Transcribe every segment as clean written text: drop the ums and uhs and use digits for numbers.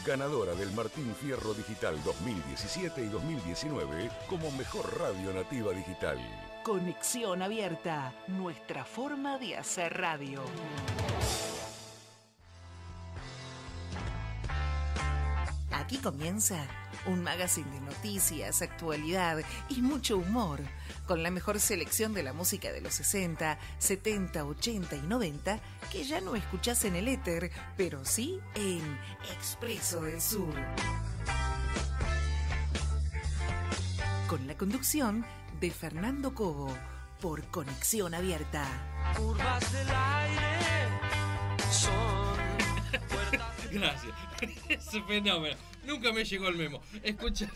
ganadora del Martín Fierro Digital 2017 y 2019 como mejor radio nativa digital. Conexión Abierta, nuestra forma de hacer radio. Aquí comienza un magazine de noticias, actualidad y mucho humor, con la mejor selección de la música de los 60, 70, 80 y 90, que ya no escuchás en el éter, pero sí en Expreso del Sur. Con la conducción de Fernando Cobo, por Conexión Abierta. Curvas del aire son puertas. Gracias. Ese fenómeno. Nunca me llegó el memo. Escúchame.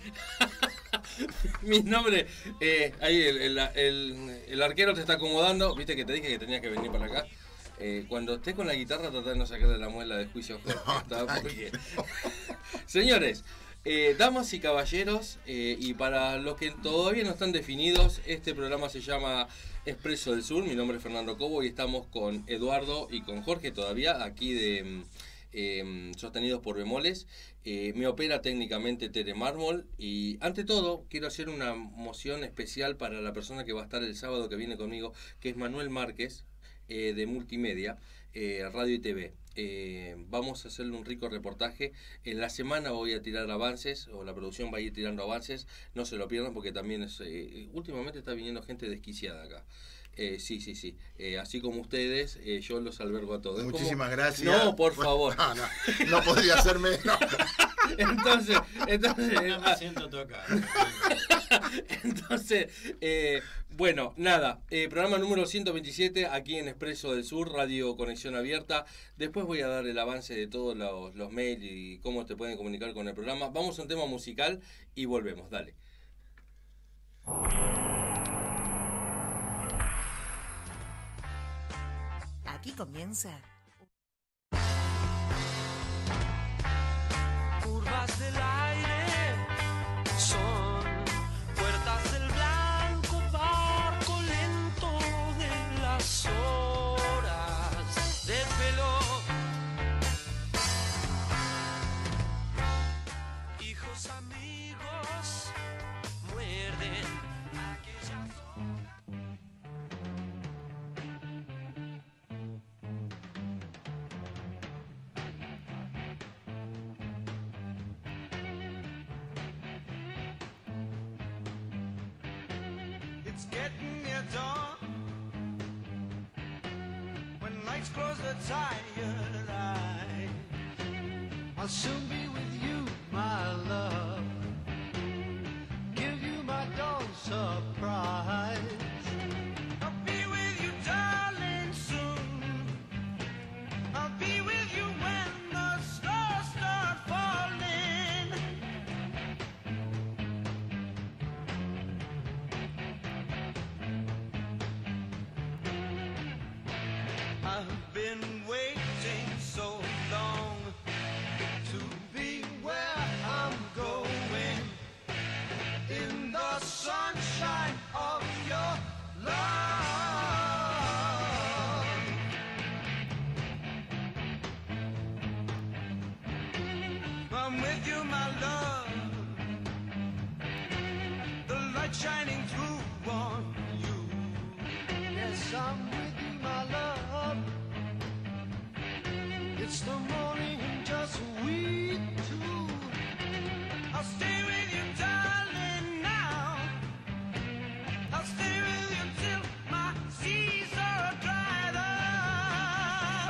Mi nombre. Ahí el arquero te está acomodando. Viste que te dije que tenías que venir para acá. Cuando estés con la guitarra, trata de no sacarle la muela de juicio. Porque... Señores, damas y caballeros, y para los que todavía no están definidos, este programa se llama Expreso del Sur. Mi nombre es Fernando Cobo y estamos con Eduardo y con Jorge todavía aquí de sostenidos por bemoles. Me opera técnicamente Tere Mármol y ante todo quiero hacer una moción especial para la persona que va a estar el sábado que viene conmigo, que es Manuel Márquez, de Multimedia, Radio y TV. Vamos a hacerle un rico reportaje. En la semana voy a tirar avances, o la producción va a ir tirando avances. No se lo pierdan porque también es últimamente está viniendo gente desquiciada acá. Sí. Así como ustedes, yo los albergo a todos. Muchísimas gracias. No, por favor. No podría ser menos. Entonces no me siento tocado. Entonces, bueno, nada, programa número 127 aquí en Expreso del Sur, Radio Conexión Abierta. Después voy a dar el avance de todos los mails y cómo te pueden comunicar con el programa. Vamos a un tema musical y volvemos, dale. Aquí comienza Curvas del aire son puertas del blanco barco lento de las horas de pelo. Hijos amigos muerden aquellas. It's getting near dawn. When lights close the tired eyes, I'll soon be with you, my love. Give you my dawn surprise. I'll be with you, darling, soon. I'll be with you when the stars start falling. I've been waiting so long to be where I'm going, in the sunshine of your love. I'm with you, my love, the light shining through on you. Yes, I'm with you, my love. It's the morning and just we two. I'll stay with you, darling, now. I'll stay with you till my seas are dried up.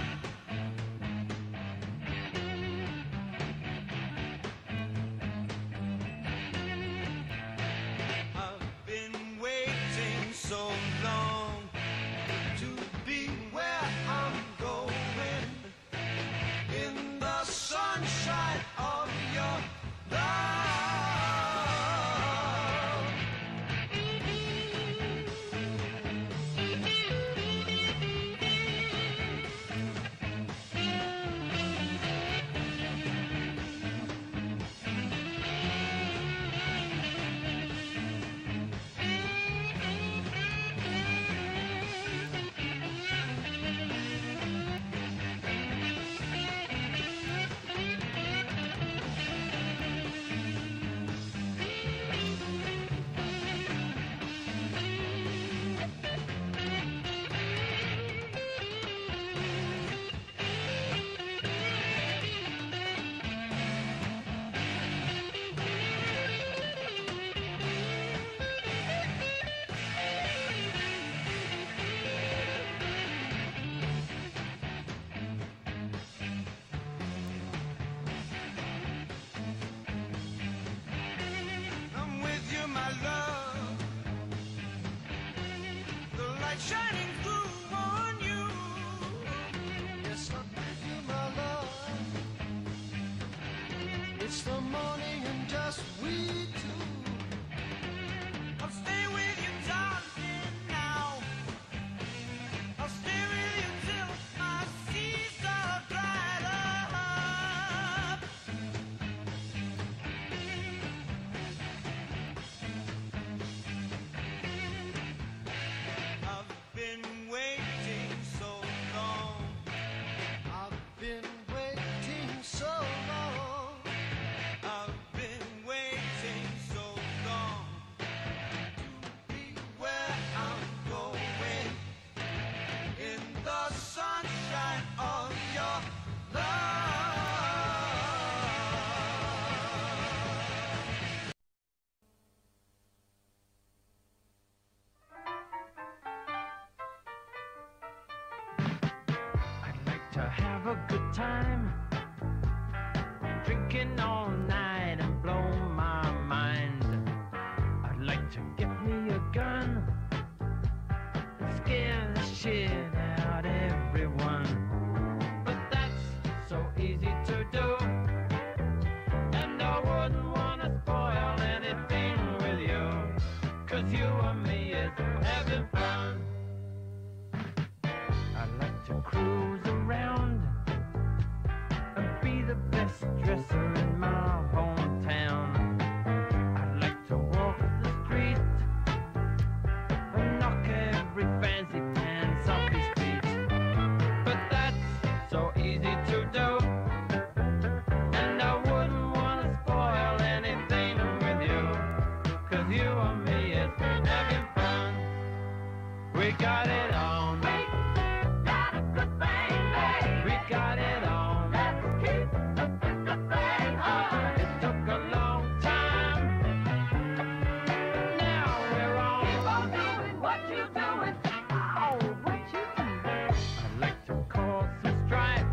I've been waiting so long to be where I'm going, in It's the morning and just we two. I'll stay with you, darling, now. I'll stay with you till my seas are dried up. I've been waiting so long. I've been waiting so long. I've been waiting so long to be where I'm going in the sunshine of your love. I'd like to have a good time, drinking all night and blow my mind. I'd like to get me a gun and scare the shit out everyone. But that's so easy to do, and I wouldn't want to spoil anything with you, 'cause you and me is having fun. I'd like to cruise around and be the best dresser in my hometown. I'd like to walk the street and knock every fancy pants off his feet. But that's so easy to do, and I wouldn't want to spoil anything with you, 'cause you and me is having fun. We got it on. We got it on. Let's keep the thing on. It took a long time, but now we're on. Keep on doing what you're doing. Oh, what you doing? I'd like to cause some strife,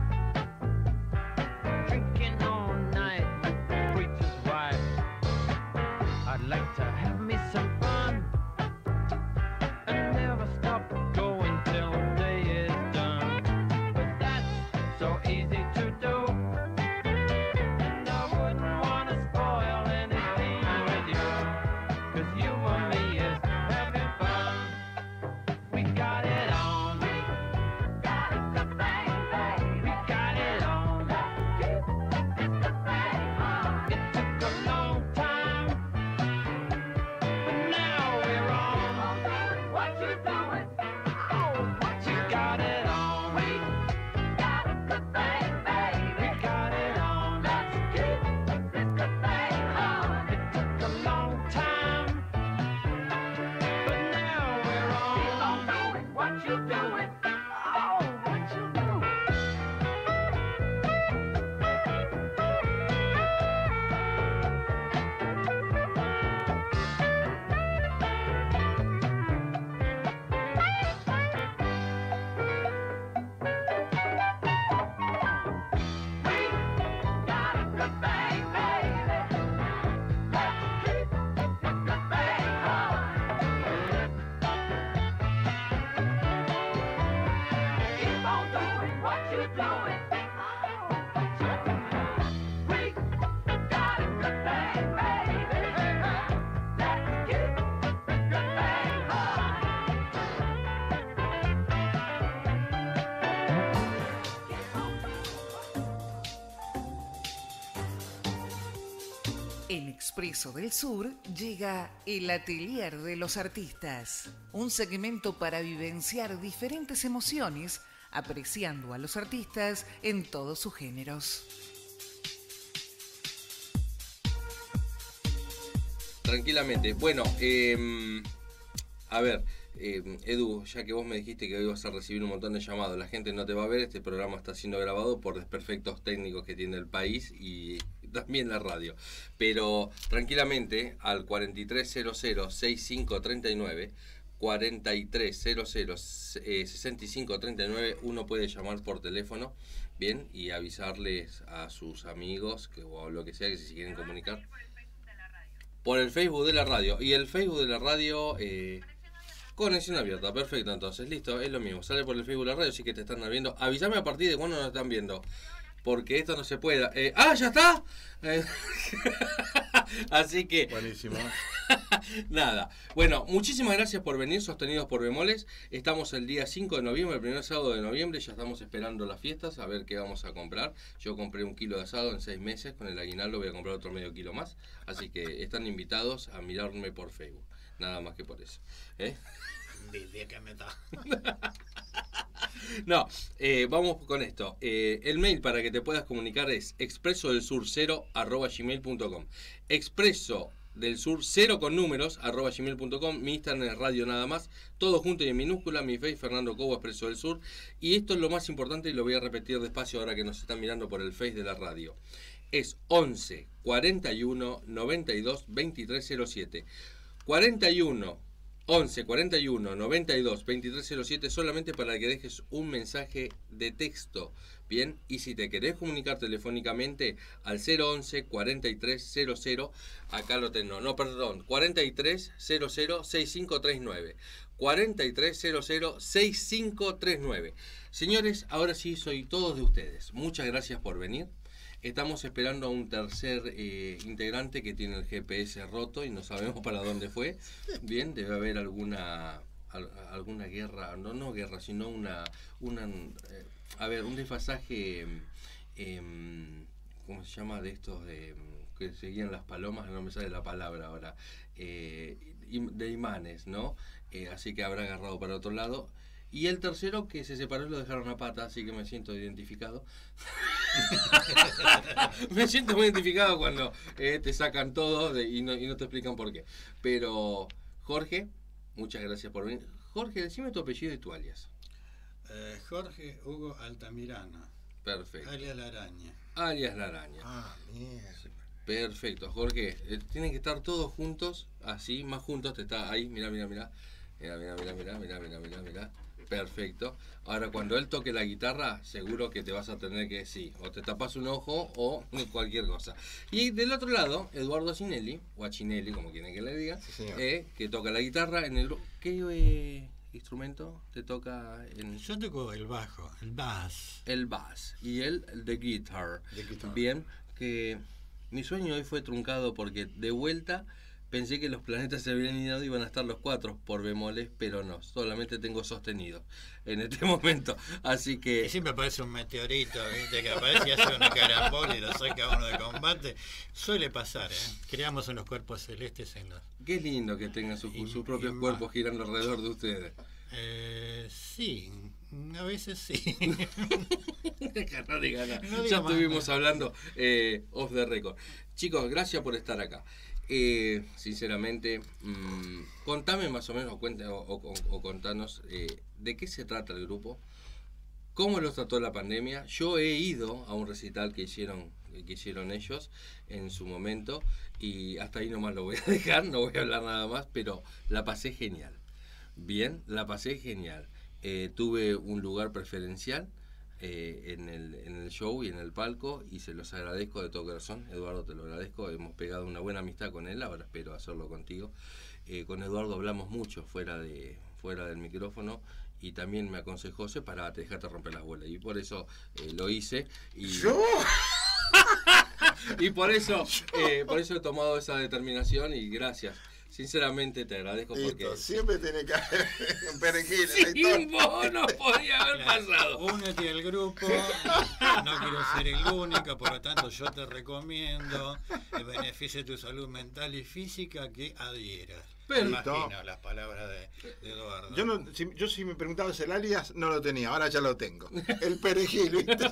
drinking all night like the preacher's wife. I'd like to have me some fun and never stop going till the day is done. But that's so easy to do, and I wouldn't want to spoil anything with you, 'cause you and me is having fun. We got it on. Got it the thing, we got it on. Keep the thing on. It took a long time, but now we're on. What you doing? Oh, what you got it on. We got a good thing, baby. We got it on. Let's keep this good thing on. It took a long time, but now we're on. Keep on doing what you doing. Oh, what you doing? We got a good thing, baby. Let's keep this good thing on. Keep on doing what you're doing. Oh, what you doing? We got a good thing, baby. Let's keep this good thing En Expreso del Sur llega El Atelier de los Artistas, un segmento para vivenciar diferentes emociones, apreciando a los artistas en todos sus géneros. Tranquilamente. Bueno, a ver, Edu, ya que vos me dijiste que hoy vas a recibir un montón de llamados, la gente no te va a ver, este programa está siendo grabado por desperfectos técnicos que tiene el país y también la radio. Pero tranquilamente al 4300-6539, 4300-6539, uno puede llamar por teléfono, bien, y avisarles a sus amigos o lo que sea que si se quieren comunicar. Por el Facebook de la radio. Y el Facebook de la radio, conexión abierta. Perfecto, entonces, listo, es lo mismo. Sale por el Facebook de la radio, sí que te están viendo. Avísame a partir de cuándo nos están viendo. porque esto no se puede. ¡Ah, ya está! Así que... Buenísimo. Nada. Bueno, muchísimas gracias por venir, sostenidos por Bemoles. Estamos el día 5 de noviembre, el primer sábado de noviembre. Ya estamos esperando las fiestas, a ver qué vamos a comprar. Yo compré 1 kilo de asado en 6 meses. Con el aguinaldo voy a comprar otro medio kilo más. Así que están invitados a mirarme por Facebook. Nada más que por eso. Envidia que me da. No, vamos con esto. El mail para que te puedas comunicar es expresodelsur0@gmail.com. Expreso del sur 0 con números @gmail.com. Mi Instagram es Radio Nada Más, todo junto y en minúscula. Mi Face Fernando Cobo, Expreso del Sur. Y esto es lo más importante y lo voy a repetir despacio ahora que nos están mirando por el Face de la radio. Es 11 41 92 2307. 11 41 92 2307, solamente para que dejes un mensaje de texto. Bien, y si te querés comunicar telefónicamente al 011 4300, acá lo tengo, no, perdón, 4300 6539. 4300 6539. Señores, ahora sí soy todos de ustedes. Muchas gracias por venir. Estamos esperando a un tercer integrante que tiene el GPS roto y no sabemos para dónde fue. Bien, debe haber alguna guerra, no guerra, sino un desfasaje, ¿cómo se llama? De estos que seguían las palomas, no me sale la palabra ahora, de imanes, ¿no? Así que habrá agarrado para otro lado. Y el tercero que se separó y lo dejaron a pata, así que me siento identificado. Me siento muy identificado cuando te sacan todo y no te explican por qué. Pero, Jorge, muchas gracias por venir. Jorge, decime tu apellido y tu alias. Jorge Hugo Altamirano. Perfecto. Alias La Araña. Alias La Araña. Ah, mierda. Perfecto, Jorge. Tienen que estar todos juntos, así, más juntos. Te está ahí, mirá. Mirá. Perfecto. Ahora, cuando él toque la guitarra, seguro que te vas a tener que, sí, o te tapas un ojo o cualquier cosa. Y del otro lado, Eduardo Cinelli, o Achinelli, como quieren que le diga, Sí, que toca la guitarra en el... ¿Qué instrumento te toca en...? Yo toco el bajo, el bass. El bass. Y él, el de guitar. The guitar. Bien, que mi sueño hoy fue truncado porque de vuelta... Pensé que los planetas se habían ido y iban a estar los 4 por bemoles, pero no, solamente tengo sostenido en este momento. Así que... Y siempre aparece un meteorito, ¿viste? Que aparece y hace una carambola y lo saca uno de combate. Suele pasar, ¿eh? Creamos unos cuerpos celestes en los... Qué lindo que tengan sus propios y cuerpos girando alrededor de ustedes. Sí, a veces sí. No diga nada. No diga Ya más estuvimos nada. hablando off the record. Chicos, gracias por estar acá. Sinceramente, contame más o menos o contanos de qué se trata el grupo, cómo los trató la pandemia. Yo he ido a un recital que hicieron ellos en su momento y hasta ahí nomás lo voy a dejar, no voy a hablar nada más, pero la pasé genial. Bien, la pasé genial. Tuve un lugar preferencial en el show y en el palco y se los agradezco de todo corazón. Eduardo, te lo agradezco, hemos pegado una buena amistad con él, ahora espero hacerlo contigo. Con Eduardo hablamos mucho fuera del micrófono y también me aconsejó: separate, dejate romper las bolas, y por eso lo hice y ¿Yo? y por eso he tomado esa determinación y gracias. Sinceramente te agradezco porque... Listo, siempre tiene que haber un perejil en la Sin historia. vos no podía haber pasado. Únete al grupo, no quiero ser el único, por lo tanto yo te recomiendo, en beneficio de tu salud mental y física, que adhieras. Perfecto. Imagino las palabras de Eduardo. Yo si me preguntabas el alias, no lo tenía, ahora ya lo tengo. El perejil, ¿viste?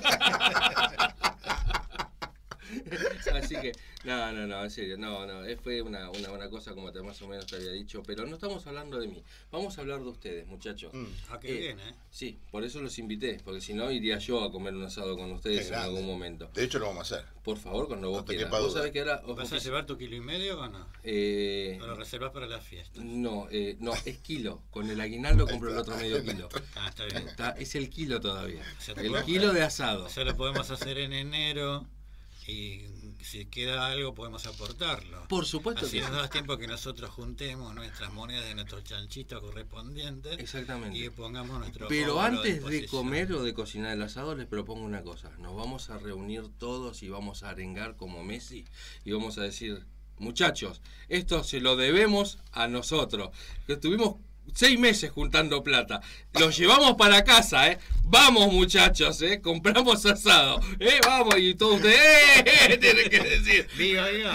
Así que, no, en serio, no, fue una cosa como más o menos te había dicho, pero no estamos hablando de mí, vamos a hablar de ustedes, muchachos. Qué bien, ¿eh? Sí, por eso los invité, porque si no iría yo a comer un asado con ustedes en algún momento. De hecho, lo vamos a hacer. Por favor, cuando vos No te quieras. quepa ¿Vos duda. sabés que ahora... ¿Vas a llevar tu 1,5 kilos o no? ¿O lo reservas para la fiesta? No, es kilo. Con el aguinaldo compro el otro medio kilo. Está bien. Es el kilo todavía. O sea, te El puedo- kilo de asado. O sea, lo podemos hacer en enero, y si queda algo podemos aportarlo. Por supuesto Así que nos sí. da tiempo que nosotros juntemos nuestras monedas de nuestros chanchitos correspondientes. Exactamente. Y pongamos nuestro Pero oro a antes de disposición. comer o de cocinar el asado, les propongo una cosa. Nos vamos a reunir todos y vamos a arengar como Messi y vamos a decir, muchachos, esto se lo debemos a nosotros, que estuvimos 6 meses juntando plata. Los llevamos para casa, ¿eh? Vamos, muchachos, ¿eh? Compramos asado, ¿eh? Vamos, y todos ustedes, tienen que decir. ¡Viva, viva!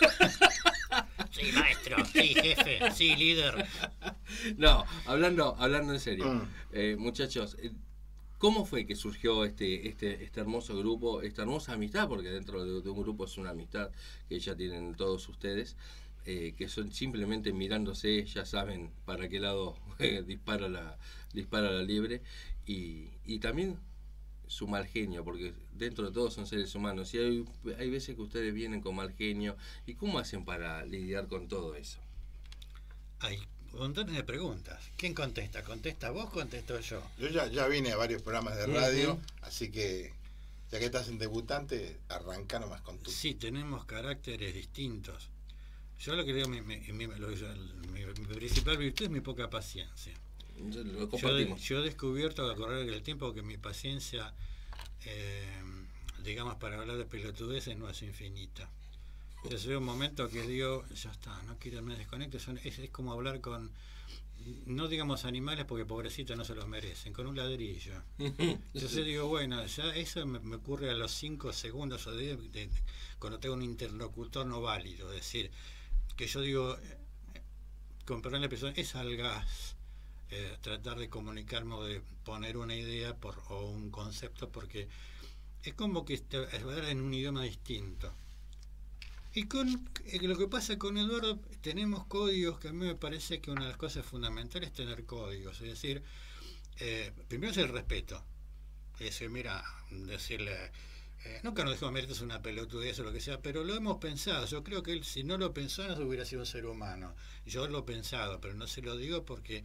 Sí, maestro, sí, jefe, sí, líder. No, hablando en serio. Muchachos, ¿cómo fue que surgió este hermoso grupo, esta hermosa amistad? Porque dentro de un grupo es una amistad que ya tienen todos ustedes. Que son simplemente mirándose, ya saben para qué lado dispara la liebre, y también su mal genio, porque dentro de todos son seres humanos, y hay veces que ustedes vienen con mal genio, y ¿cómo hacen para lidiar con todo eso? Hay montones de preguntas. ¿Quién contesta? ¿Contesta vos? ¿Contesto yo? Yo ya vine a varios programas de radio, así que ya que estás en debutante, arranca nomás con tu. Sí, tenemos caracteres distintos. Yo lo que digo, mi principal virtud es mi poca paciencia. Lo compartimos. Yo he descubierto a correr del tiempo que mi paciencia, digamos, para hablar de pelotudeces no es infinita. Entonces hay un momento que digo, ya está, no quiero, me desconecto. Es como hablar con, no digamos animales porque pobrecitos no se los merecen, con un ladrillo. Entonces digo, bueno, ya eso me ocurre a los 5 segundos o 10 cuando tengo un interlocutor no válido. Es decir, que yo digo, con perdón la expresión, es al gas. Tratar de comunicarme o de poner una idea o un concepto, porque es como que hablar en un idioma distinto. Y con lo que pasa con Eduardo, tenemos códigos que a mí me parece que una de las cosas fundamentales es tener códigos. Es decir, primero es el respeto. Es decir, mira, decirle, nunca nos dejamos, mira, esto es una pelotudez o lo que sea, pero lo hemos pensado. Yo creo que él, si no lo pensó, no hubiera sido un ser humano. Yo lo he pensado, pero no se lo digo porque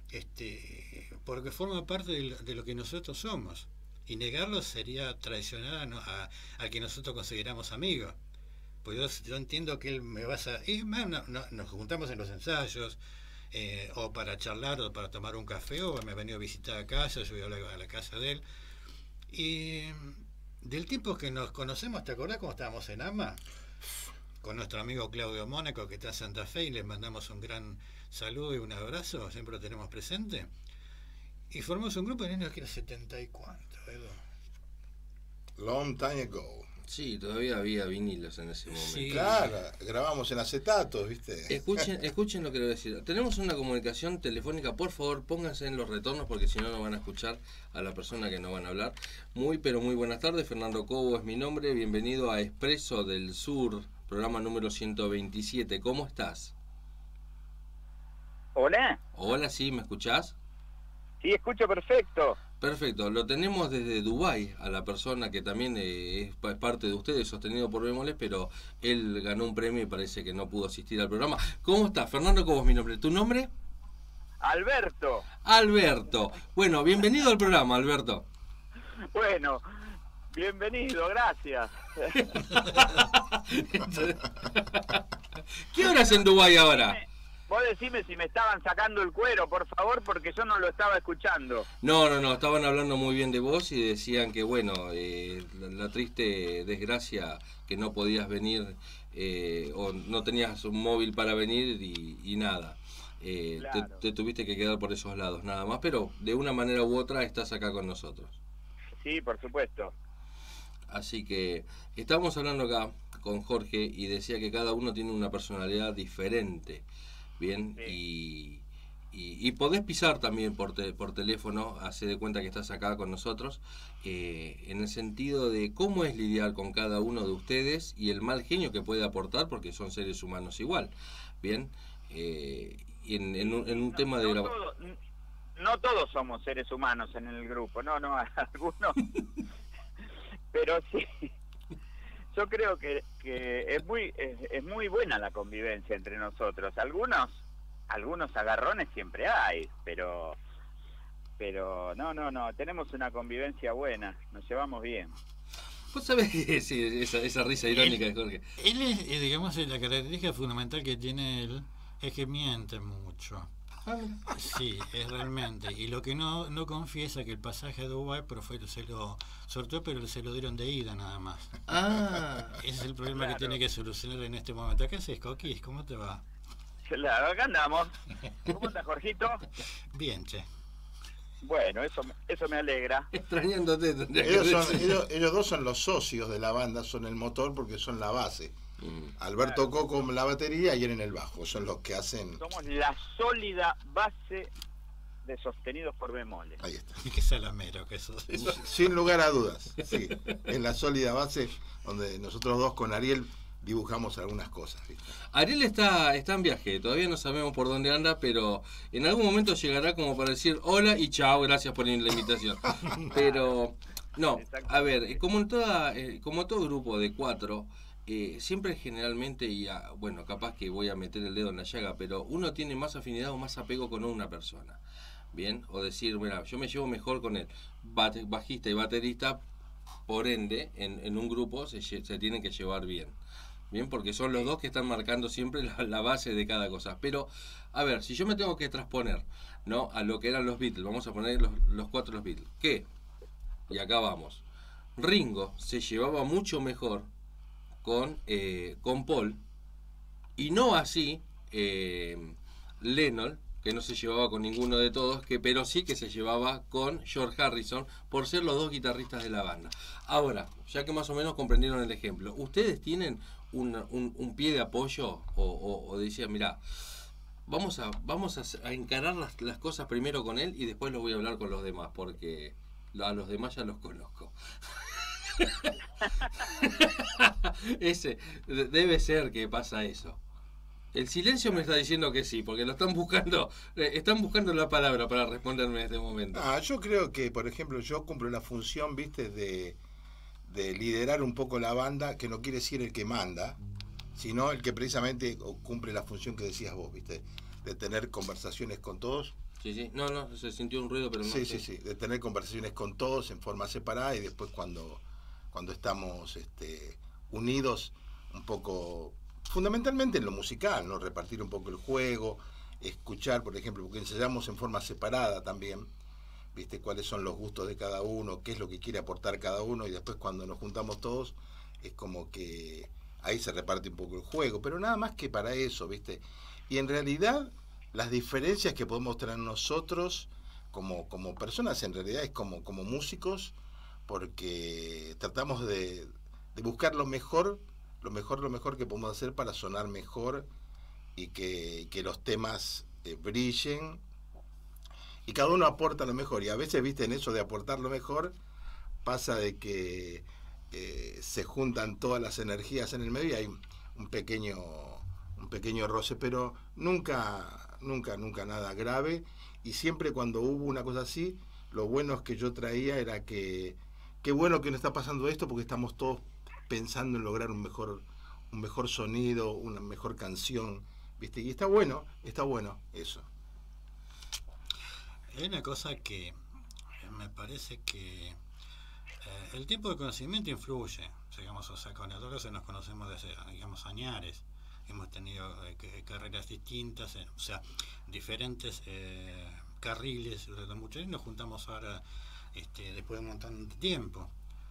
forma parte de lo que nosotros somos, y negarlo sería traicionar al que nosotros consideramos amigo. Pues yo entiendo que él me va a... Y más, nos juntamos en los ensayos, o para charlar o para tomar un café, o me ha venido a visitar a casa, yo voy a la casa de él, y del tiempo que nos conocemos, ¿te acordás cuando estábamos en AMA? Con nuestro amigo Claudio Mónaco, que está en Santa Fe, y les mandamos un gran saludo y un abrazo, siempre lo tenemos presente. Y formamos un grupo en el año que era 70 y cuánto, Edu. Long time ago. Sí, todavía había vinilos en ese momento. Sí. Claro, grabamos en acetatos, ¿viste? Escuchen lo que le voy a decir. Tenemos una comunicación telefónica, por favor, pónganse en los retornos porque si no, no van a escuchar a la persona que no van a hablar. Pero muy buenas tardes, Fernando Cobo es mi nombre, bienvenido a Expreso del Sur, programa número 127. ¿Cómo estás? Hola. Hola, sí, ¿me escuchás? Sí, escucho perfecto. Perfecto, lo tenemos desde Dubái a la persona que también es parte de ustedes, sostenido por Bemoles, pero él ganó un premio y parece que no pudo asistir al programa. ¿Cómo estás? Fernando, ¿cómo es mi nombre? ¿Tu nombre? Alberto. Alberto. Bueno, bienvenido al programa, Alberto. Bueno, bienvenido, gracias. ¿Qué horas en Dubái ahora? Vos decime si me estaban sacando el cuero, por favor, porque yo no lo estaba escuchando. No, estaban hablando muy bien de vos y decían que, bueno, la triste desgracia que no podías venir o no tenías un móvil para venir y nada. Claro. Te tuviste que quedar por esos lados, nada más, pero de una manera u otra estás acá con nosotros. Sí, por supuesto. Así que estábamos hablando acá con Jorge y decía que cada uno tiene una personalidad diferente. Bien, Sí. y podés pisar también por teléfono, hace de cuenta que estás acá con nosotros, en el sentido de cómo es lidiar con cada uno de ustedes y el mal genio que puede aportar, porque son seres humanos igual. Bien, en un tema de no todos somos seres humanos en el grupo, no, algunos. Pero sí, yo creo que es muy buena la convivencia entre nosotros. Algunos agarrones siempre hay, pero no, tenemos una convivencia buena, nos llevamos bien. Vos sabés que sí, esa risa irónica de Jorge. Él es, digamos, la característica fundamental que tiene él es que miente mucho. Sí, es realmente. Y lo que no confiesa que el pasaje a Dubái se lo sorteó, pero se lo dieron de ida nada más. Ese es el problema que tiene que solucionar en este momento. ¿Qué haces, Coquis? ¿Cómo te va? Claro, acá andamos. ¿Cómo estás, Jorgito? Bien, che. Bueno, eso me alegra. Extrañándote. tendría que decir. Ellos dos son los socios de la banda, son el motor porque son la base. Alberto Coco en la batería y él en el bajo, son los que hacen... Somos la sólida base de Sostenidos por Bemoles. Ahí está. Qué salamero que sos. Sin lugar a dudas, sí. Es la sólida base donde nosotros dos con Ariel dibujamos algunas cosas, ¿viste? Ariel está en viaje, todavía no sabemos por dónde anda, pero en algún momento llegará como para decir hola y chao, gracias por la invitación. Pero, no, a ver, como todo grupo de 4, siempre generalmente, bueno, capaz que voy a meter el dedo en la llaga, pero uno tiene más afinidad o más apego con una persona, ¿bien? O decir, bueno, yo me llevo mejor con el bajista y baterista, por ende, en un grupo se tienen que llevar bien. Bien, porque son los dos que están marcando siempre la base de cada cosa. Pero, a ver, si yo me tengo que transponer, ¿no?, a lo que eran los Beatles, vamos a poner los 4 los Beatles. ¿Qué? Y acá vamos. Ringo se llevaba mucho mejor con Paul, y no así Lennon, que no se llevaba con ninguno de todos, pero sí que se llevaba con George Harrison, por ser los dos guitarristas de la banda. Ahora, ya que más o menos comprendieron el ejemplo, ¿ustedes tienen un pie de apoyo o decían, mira, vamos a encarar las cosas primero con él y después lo voy a hablar con los demás, porque a los demás ya los conozco? Debe ser que pasa eso. El silencio me está diciendo que sí, porque lo están buscando la palabra para responderme en este momento. Yo creo que, por ejemplo, yo cumplo la función, viste, de liderar un poco la banda, que no quiere decir el que manda, sino el que precisamente cumple la función que decías vos, viste, de tener conversaciones con todos. Sí, no, se sintió un ruido, pero no. Sí, de tener conversaciones con todos en forma separada, y después cuando estamos unidos, un poco, fundamentalmente en lo musical, ¿no? Repartir un poco el juego, escuchar, por ejemplo, porque ensayamos en forma separada también, viste, cuáles son los gustos de cada uno, qué es lo que quiere aportar cada uno, y después cuando nos juntamos todos, es como que ahí se reparte un poco el juego, pero nada más que para eso, viste. Y en realidad, las diferencias que podemos tener nosotros como personas, en realidad es como músicos, porque tratamos de buscar lo mejor que podemos hacer para sonar mejor y que los temas brillen, y cada uno aporta lo mejor, y a veces, viste, en eso de aportar lo mejor pasa de que se juntan todas las energías en el medio y hay un pequeño roce, pero nunca nada grave. Y siempre cuando hubo una cosa así, lo bueno que yo traía era que qué bueno que no está pasando esto, porque estamos todos pensando en lograr un mejor sonido, una mejor canción, ¿viste? Y está bueno eso. Hay una cosa que me parece que el tiempo de conocimiento influye, digamos, o sea, con nosotros nos conocemos desde, digamos, añares, hemos tenido carreras distintas, o sea, diferentes carriles durante mucho tiempo, nos juntamos ahora después de un montón de tiempo.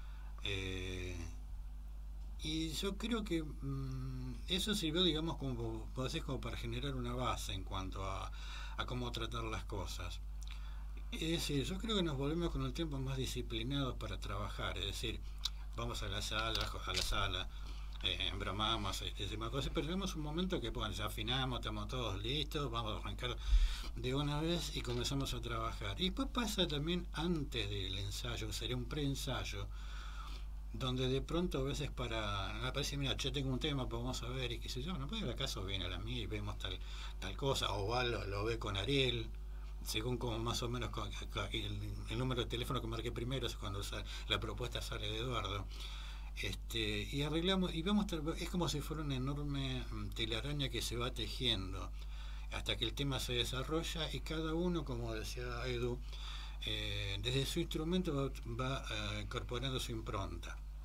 Y yo creo que eso sirvió, digamos, como para generar una base en cuanto a cómo tratar las cosas. Es decir, yo creo que nos volvemos con el tiempo más disciplinados para trabajar, es decir, vamos a la sala, embromamos, pero tenemos un momento que ya afinamos, estamos todos listos, vamos a arrancar de una vez y comenzamos a trabajar. Y después pasa también antes del ensayo, que sería un preensayo, donde de pronto a veces me parece, mira, yo tengo un tema, pues vamos a ver, y qué sé yo, no puede, acaso viene a la mía y vemos tal cosa, o va, lo ve con Ariel, según como más o menos el número de teléfono que marqué primero, es cuando la propuesta sale de Eduardo, y arreglamos, y vemos, es como si fuera una enorme telaraña que se va tejiendo hasta que el tema se desarrolla, y cada uno, como decía Edu, desde su instrumento va incorporando su impronta.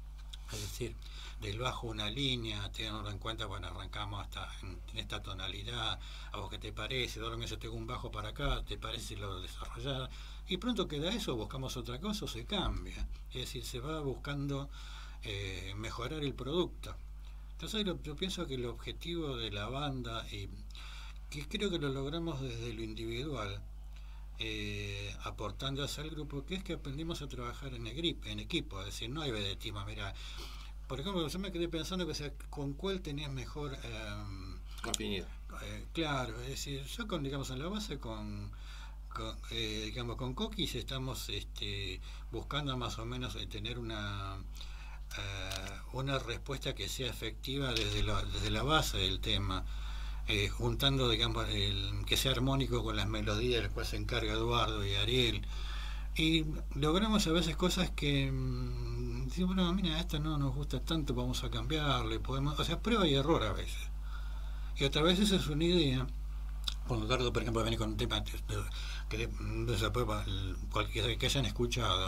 Es decir, del bajo una línea, teniendo en cuenta, bueno, arrancamos hasta en esta tonalidad, a vos qué te parece, de repente tengo un bajo para acá, te parece si lo desarrollar, y pronto queda eso, buscamos otra cosa o se cambia. Es decir, se va buscando mejorar el producto. Entonces yo pienso que el objetivo de la banda, y que creo que lo logramos desde lo individual, aportando hacia el grupo, que es que aprendimos a trabajar en equipo, es decir, no hay vedetismo. Mira, por ejemplo, yo me quedé pensando que, o sea, con cuál tenés mejor afinidad. Claro, es decir, yo con, digamos, en la base digamos, con Coquis estamos buscando más o menos tener una respuesta que sea efectiva desde la base del tema, juntando, digamos, que sea armónico con las melodías, de las cuales se encarga Eduardo y Ariel, y logramos a veces cosas que decimos, bueno, mira, esta no nos gusta tanto, vamos a cambiarle, podemos, o sea, prueba y error a veces, y otras veces es una idea. Cuando Eduardo, por ejemplo, viene con un tema que cualquiera que hayan escuchado,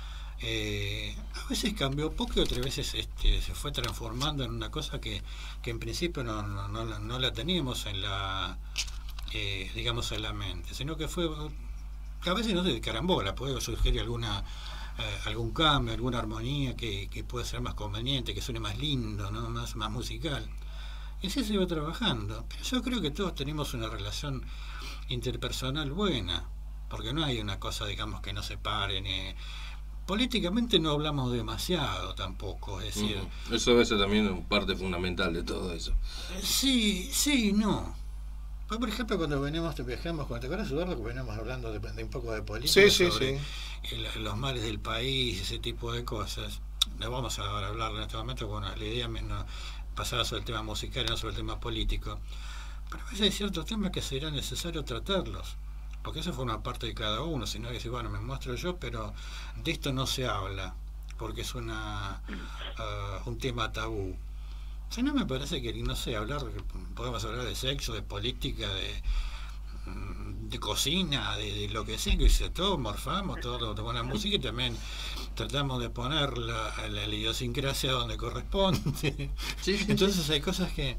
a veces cambió poco y otras veces se fue transformando en una cosa que en principio no la teníamos en la digamos, en la mente, sino que fue a veces no de carambola, puede surgir algún cambio, alguna armonía que puede ser más conveniente, que suene más lindo, ¿no? más musical, y así se va trabajando. Pero yo creo que todos tenemos una relación interpersonal buena, porque no hay una cosa, digamos, que nos separen. Políticamente no hablamos demasiado tampoco, es decir... Eso es también parte fundamental de todo eso. Sí, no. Pues, por ejemplo, cuando viajamos, cuando te acuerdas, Eduardo, que veníamos hablando de un poco de política, sobre los males del país, ese tipo de cosas. No vamos a hablar en este momento, bueno, la idea pasaba sobre el tema musical y no sobre el tema político. Pero a veces hay ciertos temas que será necesario tratarlos, porque eso forma parte de cada uno, sino que decir, bueno, me muestro yo, pero de esto no se habla, porque es un tema tabú. Si no, me parece que, no sé, podemos hablar de sexo, de política, de cocina, de lo que sea, que todo morfamos, todo con la música, y también tratamos de poner la idiosincrasia donde corresponde. Sí. Entonces hay cosas que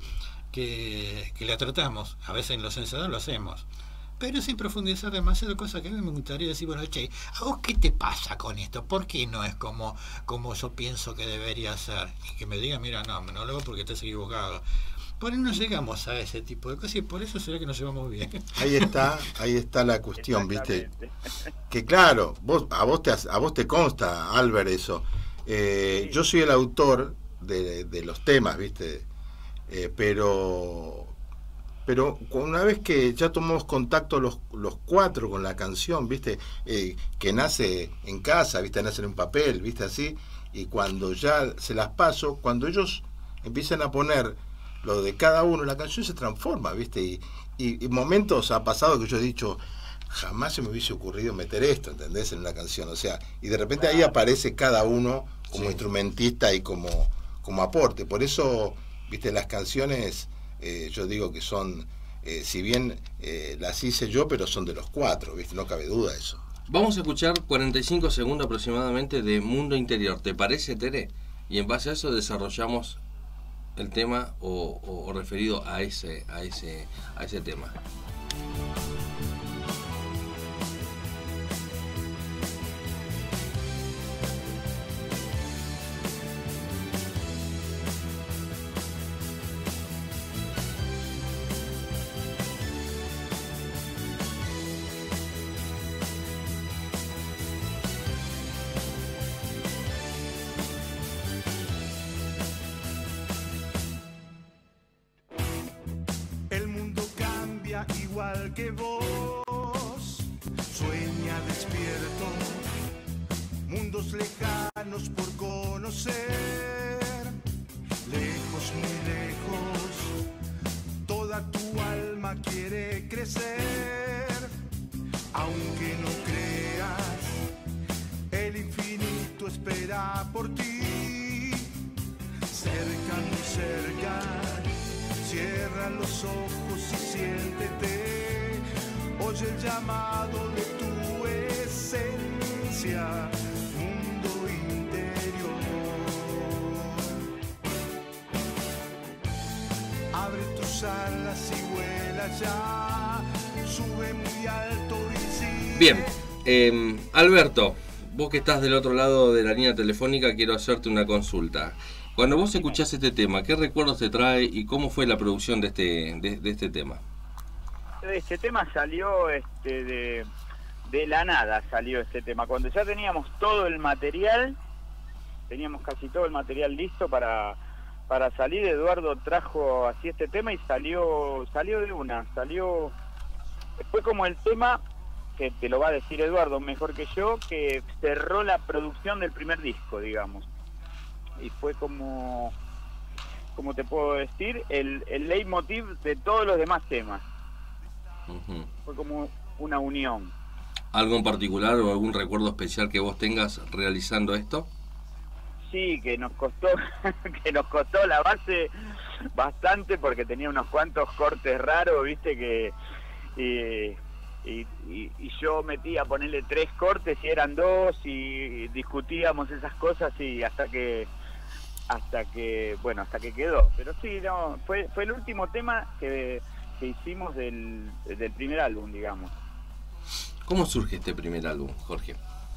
la tratamos, a veces en los ensayos lo hacemos, pero sin profundizar demasiado, cosas que a mí me gustaría decir, bueno, che, ¿a vos qué te pasa con esto? ¿Por qué no es como yo pienso que debería ser? Y que me diga, mira, no lo hago porque estás equivocado. Por ahí no llegamos a ese tipo de cosas, y por eso será que nos llevamos bien. Ahí está la cuestión, ¿viste? Que claro, a vos te consta, Albert, eso. Yo soy el autor de los temas, ¿viste? Pero una vez que ya tomamos contacto los cuatro con la canción, ¿viste? Que nace en casa, ¿viste? Nace en un papel, ¿viste? Así, y cuando ya se las paso, cuando ellos empiezan a poner lo de cada uno, la canción se transforma, ¿viste? Y momentos ha pasado que yo he dicho, jamás se me hubiese ocurrido meter esto, ¿entendés? En una canción, o sea, y de repente ahí aparece cada uno como instrumentista y como aporte. Por eso, ¿viste? Las canciones, yo digo que son, si bien las hice yo, pero son de los cuatro, ¿viste? No cabe duda eso. Vamos a escuchar 45 segundos aproximadamente de Mundo Interior, ¿te parece, Tere? Y en base a eso desarrollamos el tema o referido a ese tema. Igual que vos, sueña despierto, mundos lejanos por conocer, lejos, muy lejos, toda tu alma quiere crecer, aunque no creas, el infinito espera por ti, cerca, muy cerca. Cierra los ojos y siéntete, oye el llamado de tu esencia, mundo interior. cruza la cihuela ya, sube muy alto y sigue. Bien, Alberto, vos que estás del otro lado de la línea telefónica, quiero hacerte una consulta. Cuando vos escuchás este tema, ¿qué recuerdos te trae y cómo fue la producción de este tema? Este tema salió de la nada, salió este tema. Cuando ya teníamos todo el material, teníamos casi todo el material listo para salir, Eduardo trajo así este tema y salió de una, fue como el tema, que te lo va a decir Eduardo mejor que yo, que cerró la producción del primer disco, digamos. Y fue como te puedo decir, el leitmotiv de todos los demás temas. Uh-huh. Fue como una unión. ¿Algo en particular o algún recuerdo especial que vos tengas realizando esto? Sí, que nos costó la base bastante porque tenía unos cuantos cortes raros, viste, que y yo metía a ponerle 3 cortes y eran 2 y discutíamos esas cosas y hasta que quedó. Pero sí, no, fue el último tema que hicimos del primer álbum, digamos. ¿Cómo surge este primer álbum, Jorge?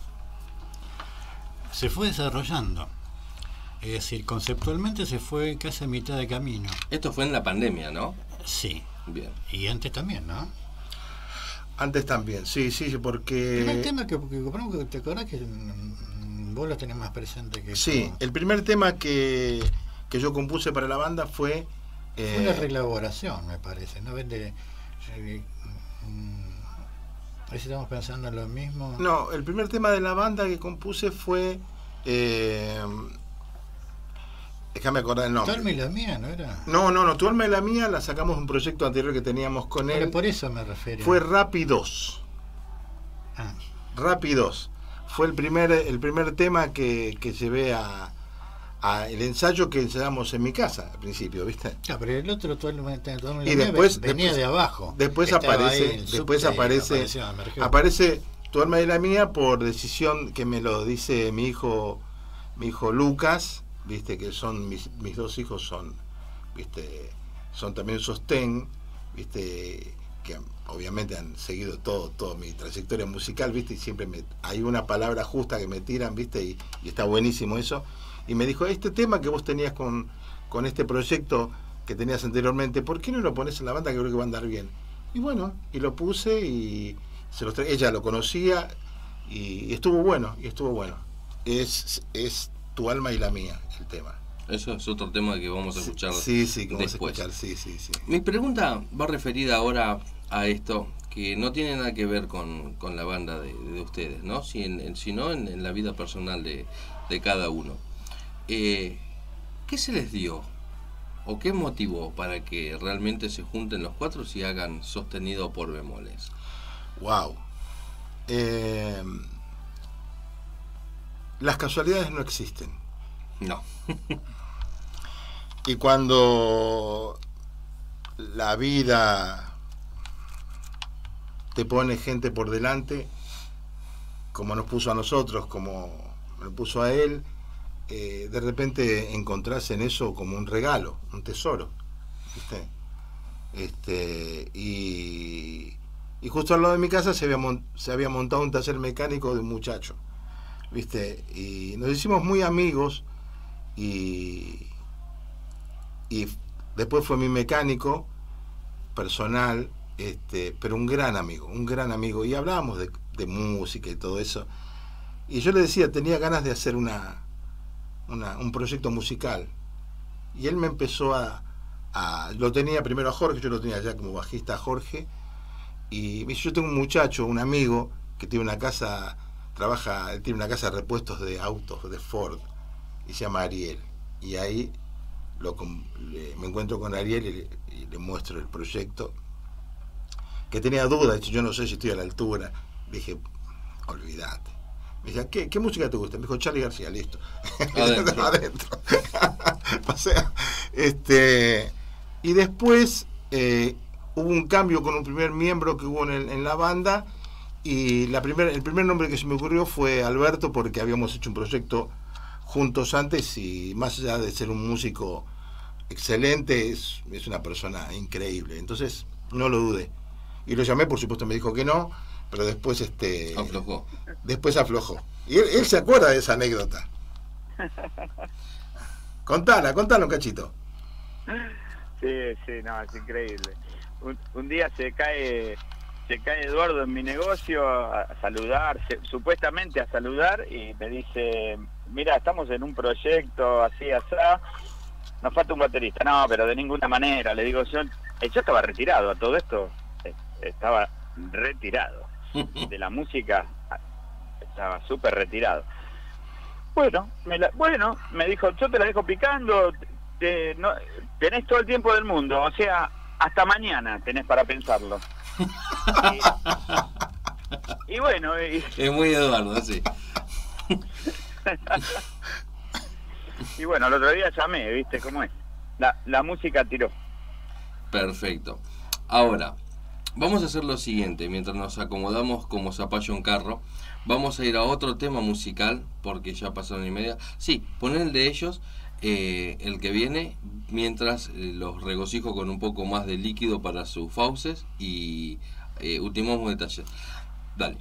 Se fue desarrollando. Es decir, conceptualmente se fue casi a mitad de camino. Esto fue en la pandemia, ¿no? Sí. Bien. Y antes también, ¿no? Antes también, sí, porque... El primer tema que ¿te acordás que vos lo tenés más presente que sí, todo? El primer tema que yo compuse para la banda fue... Fue una reelaboración, me parece, ¿no? A ver si estamos pensando en lo mismo. No, el primer tema de la banda que compuse fue... déjame acordar el nombre. Tu alma y la mía, ¿no era? No, Tu alma y la mía la sacamos de un proyecto anterior que teníamos con él. Pero por eso me refiero. Fue Rápidos. Ah. Rápidos. Fue el primer tema que llevé a el ensayo que ensayamos en mi casa al principio, ¿viste? Ah, pero el otro Tu alma y la mía y después venía de abajo. Después aparece Tu alma y la mía por decisión que me lo dice mi hijo Lucas, viste, que son mis 2 hijos son también sostén, viste, que obviamente han seguido todo mi trayectoria musical, viste, y siempre hay una palabra justa que me tiran, viste, y está buenísimo eso. Y me dijo, este tema que vos tenías con este proyecto que tenías anteriormente, ¿por qué no lo pones en la banda que creo que va a andar bien? Y bueno, y lo puse y ella lo conocía y estuvo bueno. Es Tu alma y la mía el tema. Eso es otro tema que vamos a escuchar que vamos después. a escuchar, sí. Mi pregunta va referida ahora a esto, que no tiene nada que ver con la banda de ustedes, ¿no? Sino en la vida personal de cada uno. ¿Qué se les dio? ¿O qué motivó para que realmente se junten los 4 y hagan Sostenido por Bemoles? Wow. Las casualidades no existen. No. Y cuando la vida te pone gente por delante, como nos puso a nosotros, como nos puso a él, de repente encontrás en eso como un regalo, un tesoro, ¿viste? Y justo al lado de mi casa se había montado un taller mecánico de un muchacho, ¿viste? Y nos hicimos muy amigos y después fue mi mecánico personal, pero un gran amigo, y hablábamos de música y todo eso. Y yo le decía, tenía ganas de hacer un proyecto musical. Y él me empezó lo tenía primero a Jorge, yo lo tenía ya como bajista a Jorge. Y yo tengo un muchacho, un amigo, que tiene una casa de repuestos de autos de Ford, y se llama Ariel. Y ahí me encuentro con Ariel y le muestro el proyecto, que tenía dudas, yo no sé si estoy a la altura. Dije, olvídate. Me decía, ¿qué música te gusta? Me dijo, Charly García, listo. Adentro. O sea, y después hubo un cambio con un primer miembro que hubo en la banda, y el primer nombre que se me ocurrió fue Alberto, porque habíamos hecho un proyecto juntos antes, y más allá de ser un músico excelente, es una persona increíble. Entonces, no lo dudé. Y lo llamé, por supuesto, me dijo que no, pero después aflojó. Después aflojó. Y él se acuerda de esa anécdota. Contala un cachito. Sí, no, es increíble. Un día se cae Eduardo en mi negocio a saludar, supuestamente a saludar, y me dice, mira, estamos en un proyecto así, asá, nos falta un baterista. No, pero de ninguna manera. Le digo, yo estaba retirado a todo esto, estaba retirado de la música, estaba súper retirado. Bueno, me dijo, yo te la dejo picando, tenés todo el tiempo del mundo, o sea, hasta mañana tenés para pensarlo. Y bueno... Es muy Eduardo, sí. Y bueno, el otro día llamé, ¿viste cómo es? La música tiró. Perfecto. Ahora, vamos a hacer lo siguiente, mientras nos acomodamos como zapallo en carro, vamos a ir a otro tema musical, porque ya pasaron y media. Sí, poner el de ellos, el que viene, mientras los regocijo con un poco más de líquido para sus fauces y ultimamos detalles. Dale.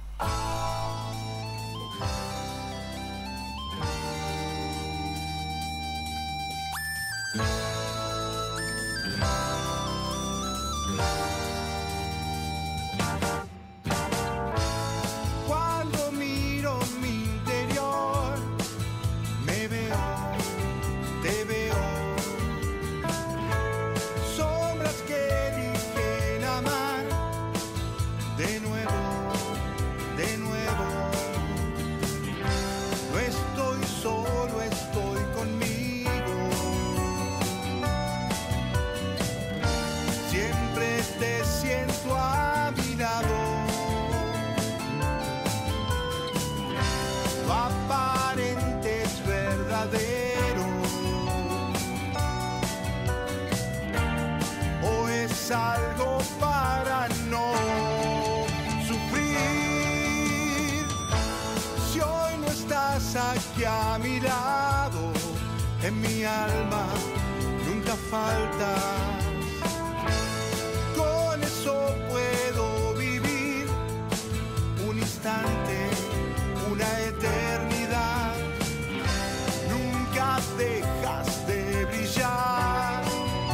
Cuando miro mi interior, me veo, te veo. Sombras que eligen amar de nuevo, de nuevo. No estoy solo, estoy conmigo. Siempre te siento a mi lado. Lo aparente es verdadero, o es algo para no sufrir. Si hoy no estás aquí a mi lado, en mi alma nunca faltas. Con eso puedo vivir un instante, una eternidad. Nunca dejas de brillar.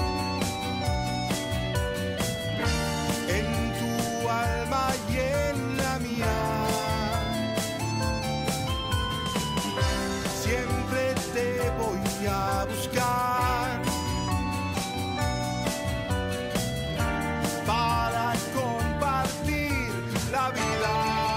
En tu alma y en la mía. Siempre te voy a buscar para compartir la vida.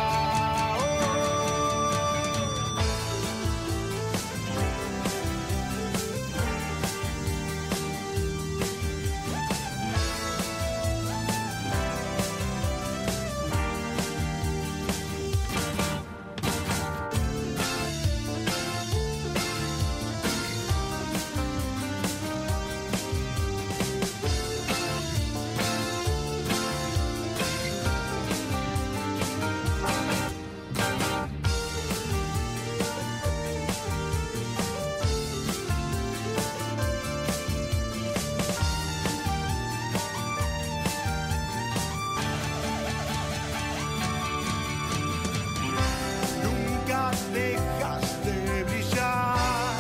Nunca dejas de brillar.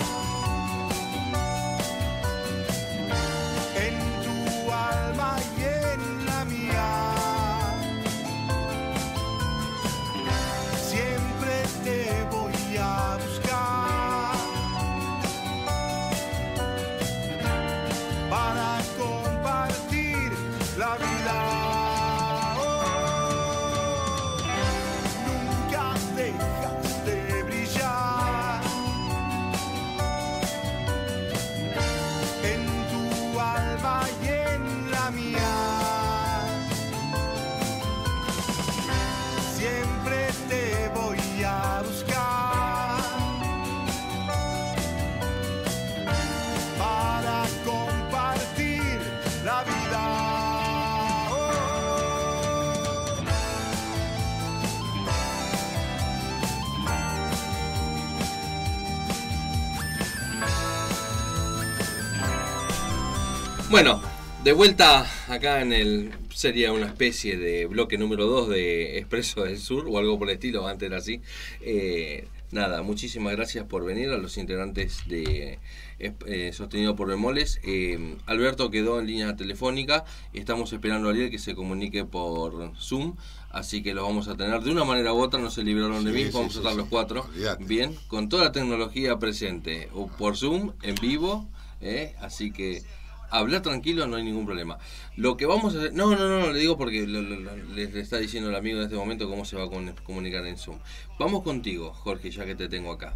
En tu alma y en la mía. Siempre te voy a buscar para compartir la vida. Nunca dejas de brillar. En tu alma y en la mía. Siempre te voy a buscar para compartir la vida. Bueno, de vuelta acá sería una especie de bloque número 2 de Expreso del Sur o algo por el estilo, antes era así. Nada, muchísimas gracias por venir a los integrantes de Sostenido por Bemoles. Alberto quedó en línea telefónica y estamos esperando a Ariel que se comunique por Zoom, así que lo vamos a tener de una manera u otra, no se libraron de mí, vamos a estar los cuatro, Olvídate. bien, con toda la tecnología presente, o por Zoom, en vivo, así que habla tranquilo, no hay ningún problema. Lo que vamos a hacer... No, le digo porque le está diciendo el amigo en este momento cómo se va a comunicar en Zoom. Vamos contigo, Jorge, ya que te tengo acá.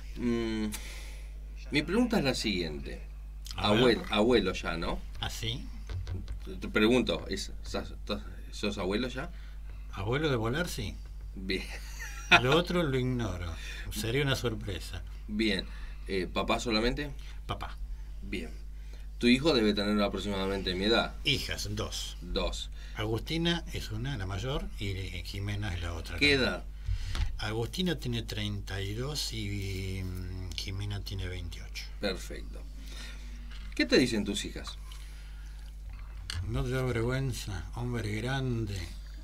Mi pregunta es la siguiente. Abuelo ya, ¿no? ¿Así? Te pregunto, ¿sos abuelo ya? ¿Abuelo de volar? Sí. Bien. Lo otro lo ignoro. Sería una sorpresa. Bien. ¿Papá solamente? Papá. Bien. Tu hijo debe tener aproximadamente mi edad. Hijas, 2. 2. Agustina es una, la mayor, y Jimena es la otra. ¿Qué edad? Agustina tiene 32 y Jimena tiene 28. Perfecto. ¿Qué te dicen tus hijas? No te da vergüenza, hombre grande.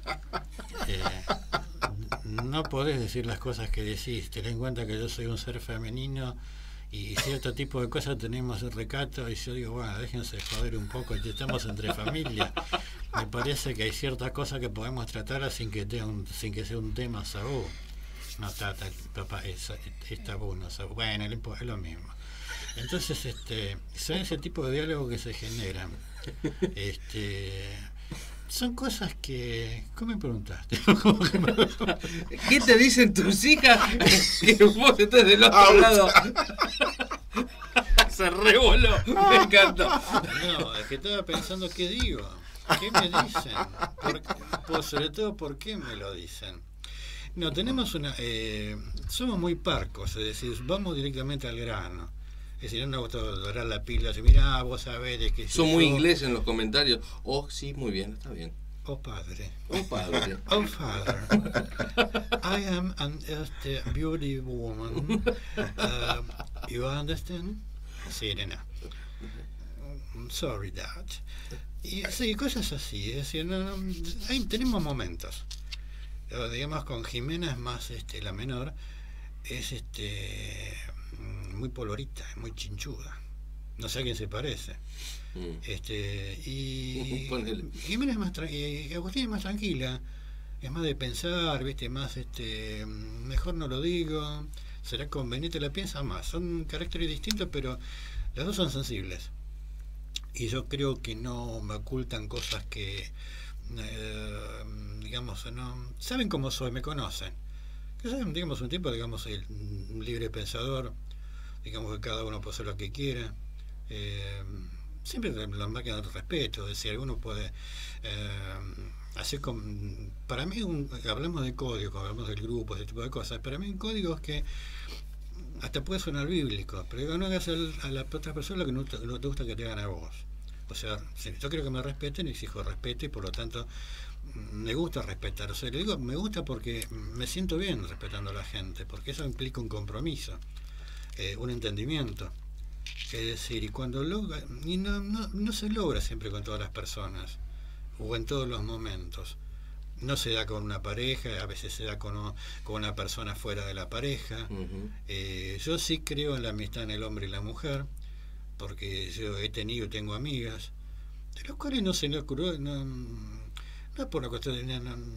No podés decir las cosas que decís. Ten en cuenta que yo soy un ser femenino y cierto tipo de cosas tenemos el recato, y yo digo, bueno, déjense joder un poco, estamos entre familia. Me parece que hay ciertas cosas que podemos tratar sin que sea un tema tabú. No, tata, papá, es tabú, no tabú. Bueno, es lo mismo. Entonces, son ese tipo de diálogos que se generan. Son cosas que... ¿Cómo me preguntaste? ¿Qué te dicen tus hijas que vos estés del otro lado? Se revoló, me encantó. No, es que estaba pensando qué digo. ¿Qué me dicen? Sobre todo, ¿por qué me lo dicen? No, tenemos somos muy parcos, es decir, vamos directamente al grano. Es decir, no dorar la pila, así, mirá, vos sabés de que... Son muy ingleses en los comentarios. Oh, sí, muy bien, está bien. Oh, padre. Oh, padre. Oh, father. I am a beauty woman. You understand? Sí, nena. Sorry, Dad. Y sí, cosas así. Es decir, tenemos momentos. Digamos, con Jimena es más, la menor, es muy polorita, muy chinchuda. No sé a quién se parece. Y Jimena es más tranquila, Agustín es más tranquila, es más de pensar, viste, más mejor no lo digo, será conveniente, la piensa más. Son caracteres distintos, pero las dos son sensibles. Y yo creo que no me ocultan cosas que digamos, no saben cómo soy, me conocen. Que saben, digamos, un tipo, digamos, el libre pensador, digamos que cada uno puede hacer lo que quiera. Siempre la máquina del respeto, es decir, alguno puede hacer para mí hablamos de código, hablamos del grupo, ese tipo de cosas. Para mí un código es que hasta puede sonar bíblico, pero no hagas a la otra persona lo que no te gusta que te hagan a vos. O sea, si yo quiero que me respeten, exijo respeto, y por lo tanto me gusta respetar. O sea, le digo, me gusta porque me siento bien respetando a la gente, porque eso implica un compromiso, un entendimiento. Es decir, y cuando no se logra siempre con todas las personas o en todos los momentos. No se da con una pareja, a veces se da con una persona fuera de la pareja. Yo sí creo en la amistad en el hombre y la mujer, porque yo he tenido y tengo amigas, de los cuales no se me ocurrió, no por una cuestión de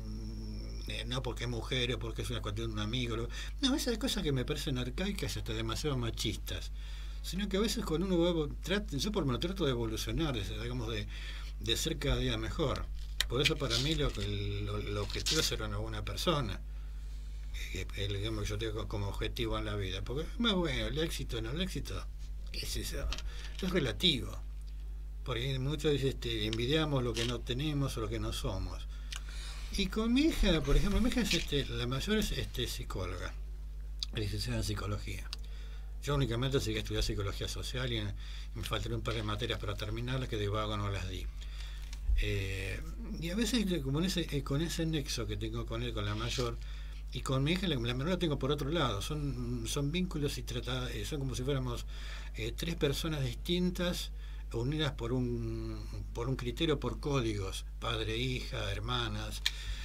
no porque es mujer o porque es una cuestión de un amigo, no, esas cosas que me parecen arcaicas, hasta demasiado machistas, sino que a veces cuando uno yo por lo menos trato de evolucionar, digamos, de ser cada día mejor. Por eso para mí lo objetivo es ser una buena persona, digamos, que yo tengo como objetivo en la vida, porque más bueno, el éxito ¿qué es eso? Es relativo, porque muchas veces envidiamos lo que no tenemos o lo que no somos. Y con mi hija, por ejemplo, mi hija es la mayor es psicóloga, licenciada en psicología. Yo únicamente seguí a estudiar psicología social y me faltaron un par de materias para terminarlas que de vago no las di. Y a veces como con ese nexo que tengo con él, con la mayor, y con mi hija, la menor la tengo por otro lado. Son vínculos y tratadas, son como si fuéramos tres personas distintas unidas por un criterio, por códigos, padre, hija, hermanas,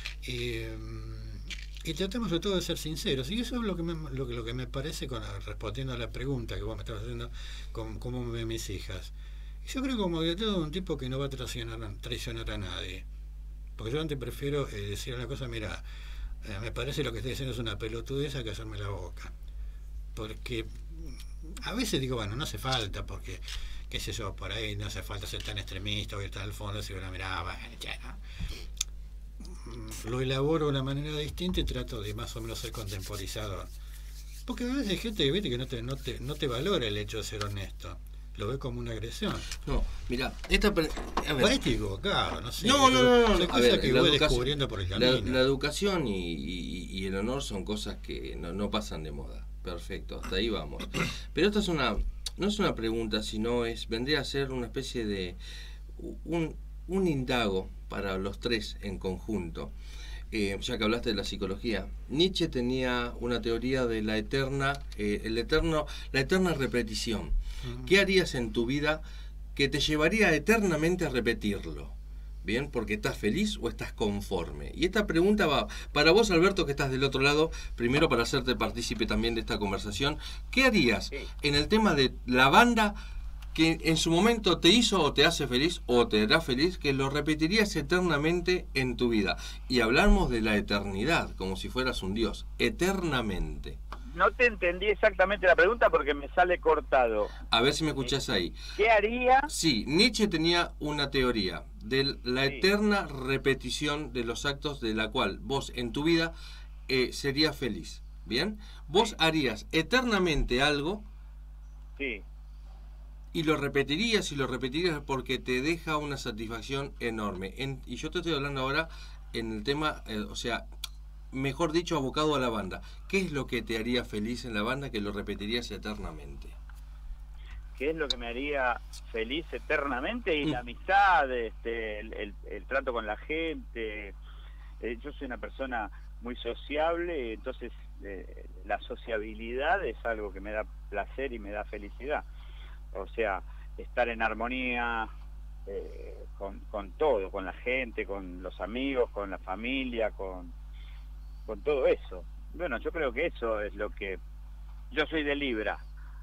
y tratamos sobre todo de ser sinceros, y eso es lo que me parece, respondiendo a la pregunta que vos me estabas haciendo, cómo me ven mis hijas. Yo creo como de todo un tipo que no va a traicionar a nadie, porque yo antes prefiero decir una cosa, mira, me parece lo que estoy diciendo es una pelotudez que hacerme la boca, porque a veces digo, bueno, no hace falta, porque qué sé yo, por ahí no hace falta ser tan extremista o estar al fondo y decir, bueno, mira, bueno, ya no. Lo elaboro de una manera distinta y trato de más o menos ser contemporizador, porque a veces hay gente que, ¿viste?, que no te valora el hecho de ser honesto, lo ve como una agresión. No, mira, Parece equivocado, no sé. No. Son cosas que voy descubriendo por el camino. La educación y el honor son cosas que no pasan de moda. Perfecto, hasta ahí vamos. Pero esta no es una pregunta, sino vendría a ser una especie de un indago para los tres en conjunto. Ya que hablaste de la psicología, Nietzsche tenía una teoría de la eterna repetición. ¿Qué harías en tu vida que te llevaría eternamente a repetirlo? ¿Bien? ¿Porque estás feliz o estás conforme? Y esta pregunta va para vos, Alberto, que estás del otro lado, primero para hacerte partícipe también de esta conversación. ¿Qué harías en el tema de la banda que en su momento te hizo o te hace feliz o te hará feliz, que lo repetirías eternamente en tu vida? Y hablamos de la eternidad, como si fueras un dios, eternamente. No te entendí exactamente la pregunta porque me sale cortado. A ver si me escuchás ahí. ¿Qué haría? Sí, Nietzsche tenía una teoría de la eterna repetición de los actos, de la cual vos en tu vida serías feliz. ¿Bien? Vos harías eternamente algo y lo repetirías porque te deja una satisfacción enorme. Y yo te estoy hablando ahora en el tema, o sea, mejor dicho, abocado a la banda. ¿Qué es lo que te haría feliz en la banda que lo repetirías eternamente? ¿Qué es lo que me haría feliz eternamente? Y la amistad, el trato con la gente. Yo soy una persona muy sociable, entonces la sociabilidad es algo que me da placer y me da felicidad. O sea, estar en armonía con todo, con la gente, con los amigos, con la familia, con todo eso. Bueno, yo creo que eso es lo que... Yo soy de Libra.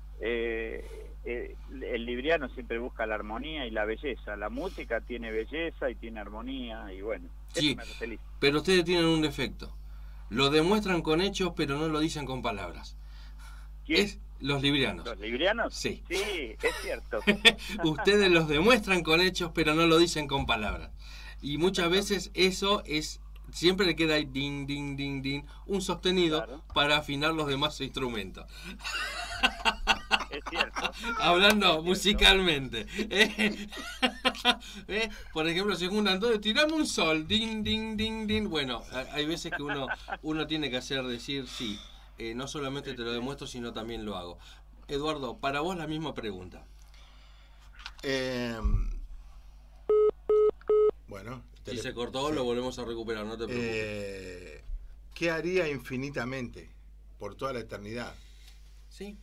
El libriano siempre busca la armonía y la belleza. La música tiene belleza y tiene armonía y bueno, sí, eso me hace feliz. Pero ustedes tienen un defecto. Lo demuestran con hechos, pero no lo dicen con palabras. ¿Quién? Los librianos. ¿Los librianos? Sí. Sí, es cierto. Ustedes los demuestran con hechos, pero no lo dicen con palabras. Y muchas veces eso es... Siempre le queda ahí, ding, ding, ding, ding, un sostenido, claro, para afinar los demás instrumentos. Es cierto. Hablando musicalmente. Por ejemplo, se juntan todos, tirame un sol, ding, ding, ding, ding. Bueno, hay veces que uno tiene que decir sí, no solamente te lo demuestro, sino también lo hago. Eduardo, para vos la misma pregunta. Bueno, si se cortó, lo volvemos a recuperar, no te preocupes. ¿Qué haría infinitamente por toda la eternidad? Sí.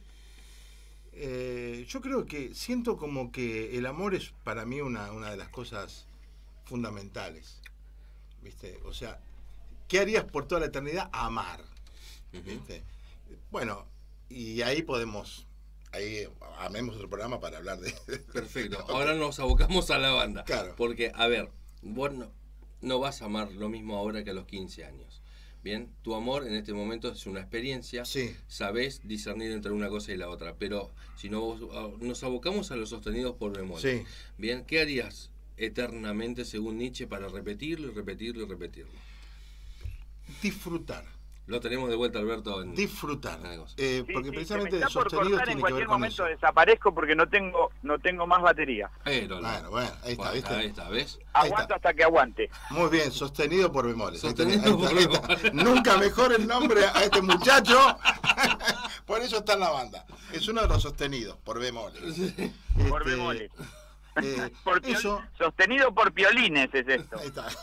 Yo creo que siento como que el amor es para mí una de las cosas fundamentales, ¿viste? O sea, ¿qué harías por toda la eternidad? Amar, ¿viste? Bueno, y ahí podemos... Ahí amemos otro programa para hablar de... Perfecto. Ahora nos abocamos a la banda. Claro. Porque, a ver, vos no vas a amar lo mismo ahora que a los 15 años. Bien, tu amor en este momento es una experiencia. Sí. Sabés discernir entre una cosa y la otra. Pero si no nos abocamos a los sostenidos por bemoles. Sí. Bien, ¿qué harías eternamente según Nietzsche para repetirlo y repetirlo y repetirlo? Disfrutar. Lo tenemos de vuelta, Alberto. Disfrutar. Porque precisamente el sostenido tiene en que ver cualquier con momento eso. Desaparezco porque no tengo más batería. Bueno, ahí está, ¿viste? Ahí está, ¿ves? Aguanto hasta que aguante. Muy bien, sostenido por bemoles. Sostenido por bemoles. Nunca mejor el nombre a este muchacho. Por eso está en la banda. Es uno de los sostenidos por bemoles. Por bemoles. Eso, sostenido por piolines es esto. Ahí está.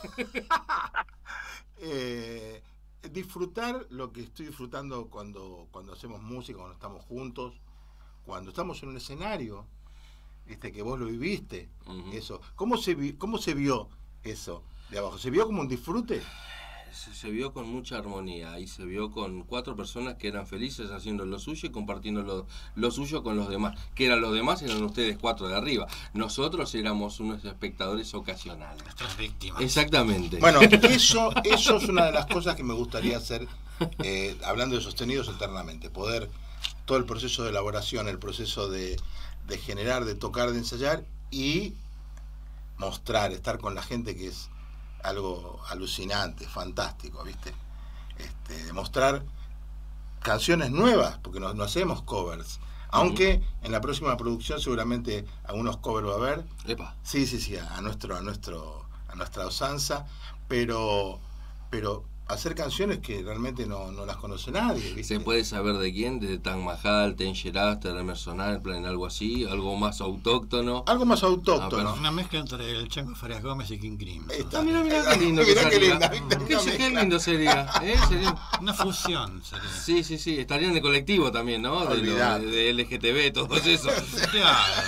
Disfrutar lo que estoy disfrutando cuando hacemos música, cuando estamos juntos, cuando estamos en un escenario. que vos lo viviste, Ujú. eso. ¿Cómo se vio eso de abajo? ¿Se vio como un disfrute? Se vio con mucha armonía y se vio con 4 personas que eran felices haciendo lo suyo y compartiendo lo suyo con los demás. Que eran los demás, eran ustedes 4 de arriba. Nosotros éramos unos espectadores ocasionales. Nuestras víctimas. Exactamente. Bueno, eso es una de las cosas que me gustaría hacer, hablando de Sostenidos Eternamente, poder todo el proceso de elaboración, el proceso de generar, de tocar, de ensayar y mostrar, estar con la gente, que es algo alucinante, fantástico, ¿viste? Demostrar canciones nuevas, porque no hacemos covers. Aunque en la próxima producción seguramente algunos covers va a haber. Epa. Sí, a nuestra usanza, pero hacer canciones que realmente no las conoce nadie, ¿viste? ¿Se puede saber de quién? ¿De Taj Mahal, Ten Sheraster, Emerson Airplane, algo así? ¿Algo más autóctono? Algo más autóctono. Una mezcla entre el Chango Farias Gómez y King Crimson. Ahí está. Mira qué lindo que Mirá qué sería. linda, ¿viste? Qué lindo sería. Sería. Una fusión sería. Sí, estarían de colectivo también, ¿no? Olvidate. De LGTB, todo eso. Claro.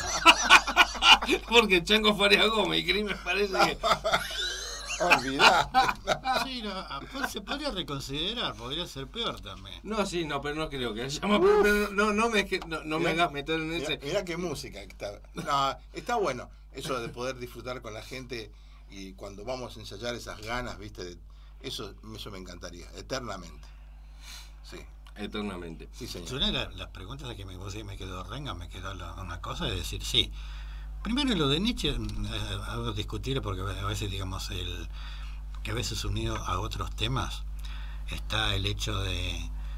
Porque Chango Farias Gómez y Cris me parece que... Olvidate. Sí, se podría reconsiderar, podría ser peor también. No, sí, no, pero no creo que haya más. Pero no me hagas meter en ese... Mirá qué música que está. No, está bueno eso de poder disfrutar con la gente y cuando vamos a ensayar esas ganas, ¿viste? Eso me encantaría, eternamente. Sí, Eternamente. sí, señor. Una de las preguntas de que me quedó renga, me quedó una cosa de decir, sí. Primero lo de Nietzsche, algo discutible porque a veces, digamos, que a veces unido a otros temas está el hecho de,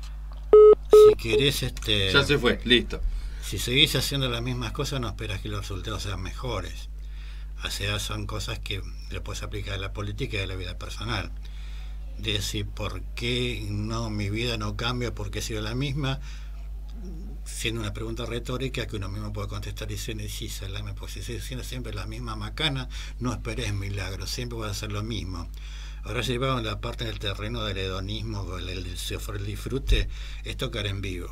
si querés, Ya se fue, listo. si seguís haciendo las mismas cosas no esperas que los resultados sean mejores. O sea, son cosas que le puedes aplicar a la política y a la vida personal. De decir, ¿por qué no mi vida no cambia? ¿Por qué sigo la misma? Siendo una pregunta retórica que uno mismo puede contestar diciendo, sí, salame, pues si sigues siendo siempre la misma macana, no esperes milagros, siempre vas a hacer lo mismo. Ahora llevamos la parte del terreno del hedonismo, el disfrute, es tocar en vivo.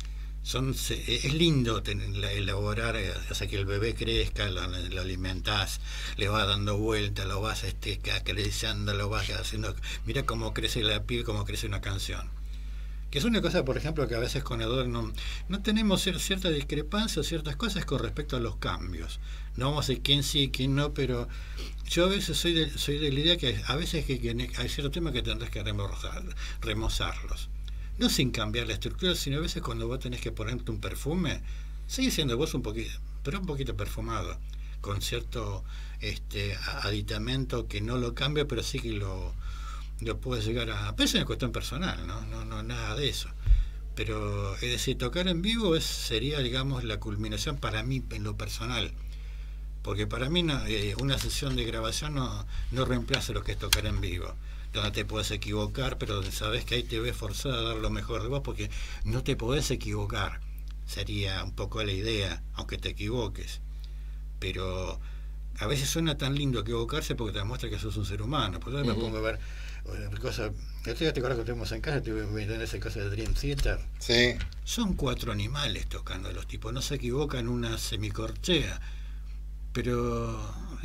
Es lindo elaborar, hasta que el bebé crezca, lo alimentás, le vas dando vueltas, lo vas acariciando, lo vas haciendo, mira cómo crece la piel, cómo crece una canción. Que es una cosa, por ejemplo, que a veces con Eduardo no tenemos cierta discrepancia o ciertas cosas con respecto a los cambios. No vamos a decir quién sí, quién no, pero yo a veces soy de la idea que a veces que hay ciertos temas que tendrás que remozarlos. No sin cambiar la estructura, sino a veces cuando vos tenés que ponerte un perfume, sigue siendo vos un poquito perfumado, con cierto aditamento que no lo cambia, pero sí que lo puedes llegar a... Pero es una cuestión personal, no nada de eso. Pero, es decir, tocar en vivo sería, digamos, la culminación para mí en lo personal. Porque para mí una sesión de grabación no reemplaza lo que es tocar en vivo. Donde te puedes equivocar, pero sabes que ahí te ves forzado a dar lo mejor de vos porque no te podés equivocar. Sería un poco la idea, aunque te equivoques. Pero a veces suena tan lindo equivocarse porque te demuestra que sos un ser humano. Por eso me pongo a ver cosas. ¿Te acuerdas que tuvimos en casa? Tuvimos esa cosa de Dream Theater. Sí. Son 4 animales tocando, los tipos. No se equivocan una semicorchea. Pero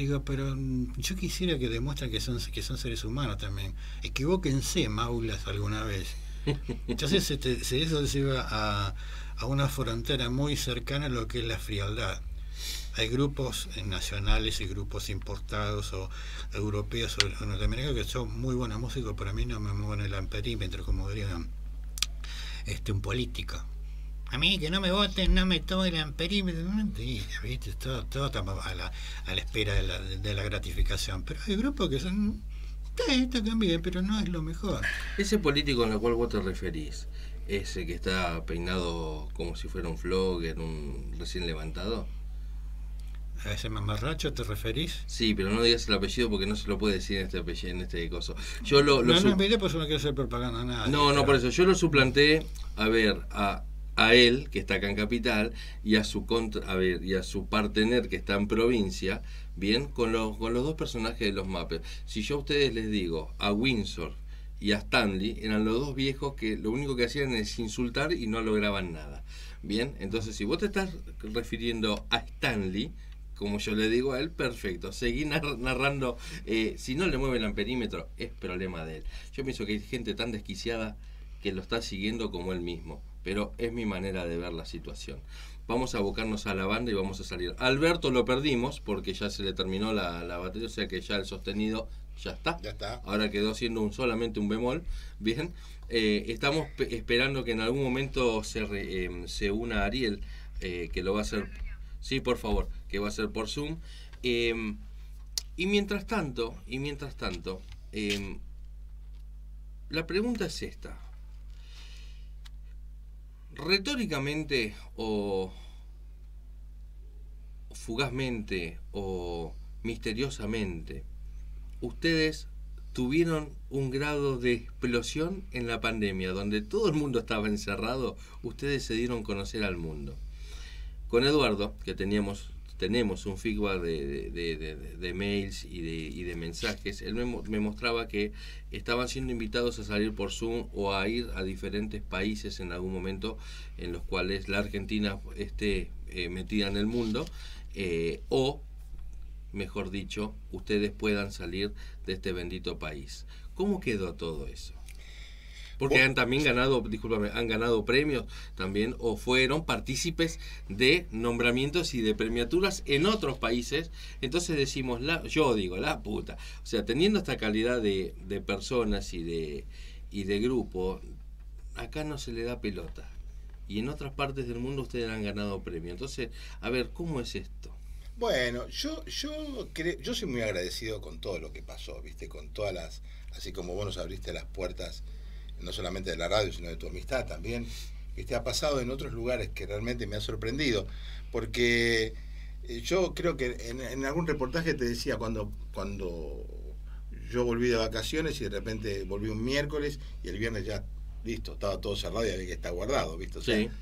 yo quisiera que demuestren que son seres humanos también. Equivóquense, maulas, alguna vez. Entonces eso se lleva a una frontera muy cercana a lo que es la frialdad. Hay grupos nacionales y grupos importados o europeos o norteamericanos que son muy buenos músicos, pero a mí no me mueven el amperímetro, como diría un político. A mí que no me voten, no me tomen el amperímetro. No mentira, ¿viste? Todo está a la espera de la gratificación. Pero hay grupos que son... tocan bien, pero no es lo mejor. Ese político al cual vos te referís, ese que está peinado como si fuera un flogger, un recién levantado. ¿A ese mamarracho te referís? Sí, pero no digas el apellido porque no se lo puede decir en este coso. Yo no es mi idea, pues no quiero hacer propaganda a nadie. No, por eso. Yo lo suplanté a él, que está acá en Capital, y a su partener, que está en provincia, bien, con los 2 personajes de los Muppets. Si yo a ustedes les digo, a Windsor y a Stanley, eran los 2 viejos que lo único que hacían es insultar y no lograban nada. Bien, entonces si vos te estás refiriendo a Stanley, como yo le digo a él, perfecto, seguí narrando. Si no le mueven el amperímetro, es problema de él. Yo pienso que hay gente tan desquiciada que lo está siguiendo como él mismo, pero es mi manera de ver la situación. Vamos a abocarnos a la banda y vamos a salir. Alberto lo perdimos porque ya se le terminó la batería, o sea que ya el sostenido ya está. Ya está. Ahora quedó siendo solamente un bemol. Bien. Estamos esperando que en algún momento se una Ariel, que lo va a hacer. Sí, por favor, que va a ser por Zoom. Y mientras tanto, la pregunta es esta. Retóricamente o fugazmente o misteriosamente, ustedes tuvieron un grado de explosión en la pandemia, donde todo el mundo estaba encerrado, ustedes se dieron a conocer al mundo. Con Eduardo, que tenemos un feedback de mails y de mensajes, él me mostraba que estaban siendo invitados a salir por Zoom o a ir a diferentes países en algún momento en los cuales la Argentina esté metida en el mundo, o mejor dicho, ustedes puedan salir de este bendito país. ¿Cómo quedó todo eso? Porque han también ganado, discúlpame, han ganado premios también, o fueron partícipes de nombramientos y de premiaturas en otros países. Entonces decimos, yo digo, la puta. O sea, teniendo esta calidad de personas y de grupo, acá no se le da pelota. Y en otras partes del mundo ustedes han ganado premios. Entonces, a ver, ¿cómo es esto? Bueno, yo soy muy agradecido con todo lo que pasó, ¿viste? Con todas las, así como vos nos abriste las puertas, no solamente de la radio, sino de tu amistad también, ¿viste? Ha pasado en otros lugares que realmente me ha sorprendido, porque yo creo que en algún reportaje te decía, cuando yo volví de vacaciones y de repente volví un miércoles y el viernes ya, listo, estaba todo cerrado y había que estar guardado, ¿viste? O sea, sí.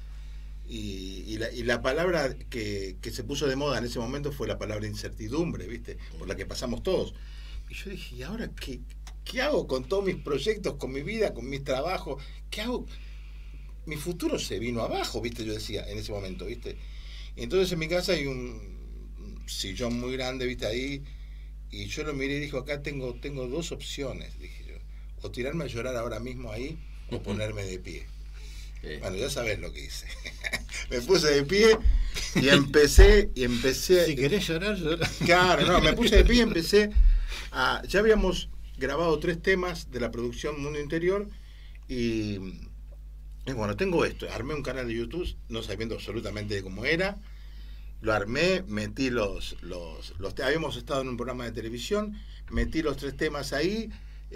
Y la palabra que se puso de moda en ese momento fue la palabra incertidumbre, ¿viste? Por la que pasamos todos. Y yo dije, ¿y ahora qué hago con todos mis proyectos, con mi vida, con mis trabajos? ¿Qué hago? Mi futuro se vino abajo, ¿viste? Yo decía en ese momento, ¿viste? Y entonces en mi casa hay un sillón muy grande, ¿viste? Ahí. Y yo lo miré y dije, acá tengo dos opciones, dije yo. O tirarme a llorar ahora mismo ahí, o ponerme de pie. Bueno, ya sabés lo que hice. Me puse de pie y empecé. Si querés llorar, llorar. Claro, no, me puse de pie y empecé a. Ya habíamos grabado 3 temas de la producción Mundo Interior y bueno, tengo esto. Armé un canal de YouTube, no sabiendo absolutamente cómo era. Lo armé, metí habíamos estado en un programa de televisión, metí los 3 temas ahí.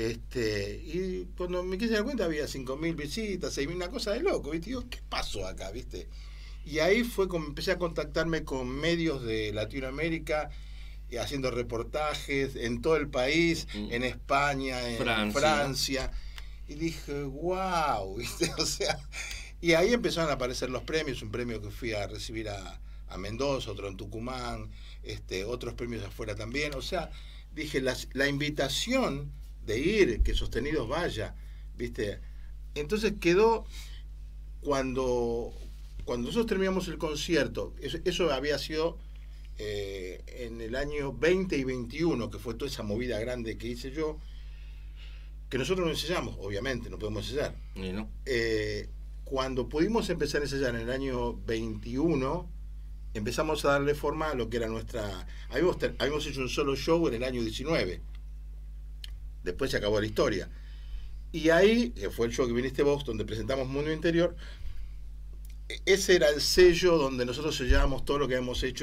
Y cuando me quise dar cuenta había 5.000 visitas, 6.000, una cosa de loco, ¿viste? Digo, ¿qué pasó acá, viste? Y ahí fue como empecé a contactarme con medios de Latinoamérica, haciendo reportajes en todo el país, en España, en Francia. Y dije, wow, ¿viste? O sea, y ahí empezaron a aparecer los premios, un premio que fui a recibir a Mendoza, otro en Tucumán, otros premios de afuera también. O sea, dije, la invitación de ir, que Sostenidos vaya, ¿viste? Entonces quedó cuando nosotros terminamos el concierto, eso había sido en el año 20 y 21, que fue toda esa movida grande que hice yo, que nosotros no ensayamos, obviamente, no podemos ensayar. ¿No? Cuando pudimos empezar a ensayar en el año 21, empezamos a darle forma a lo que era nuestra... Habíamos hecho un solo show en el año 19. Después se acabó la historia. Y ahí, fue el show que viniste vos, donde presentamos Mundo Interior. Ese era el sello donde nosotros sellábamos todo lo que habíamos hecho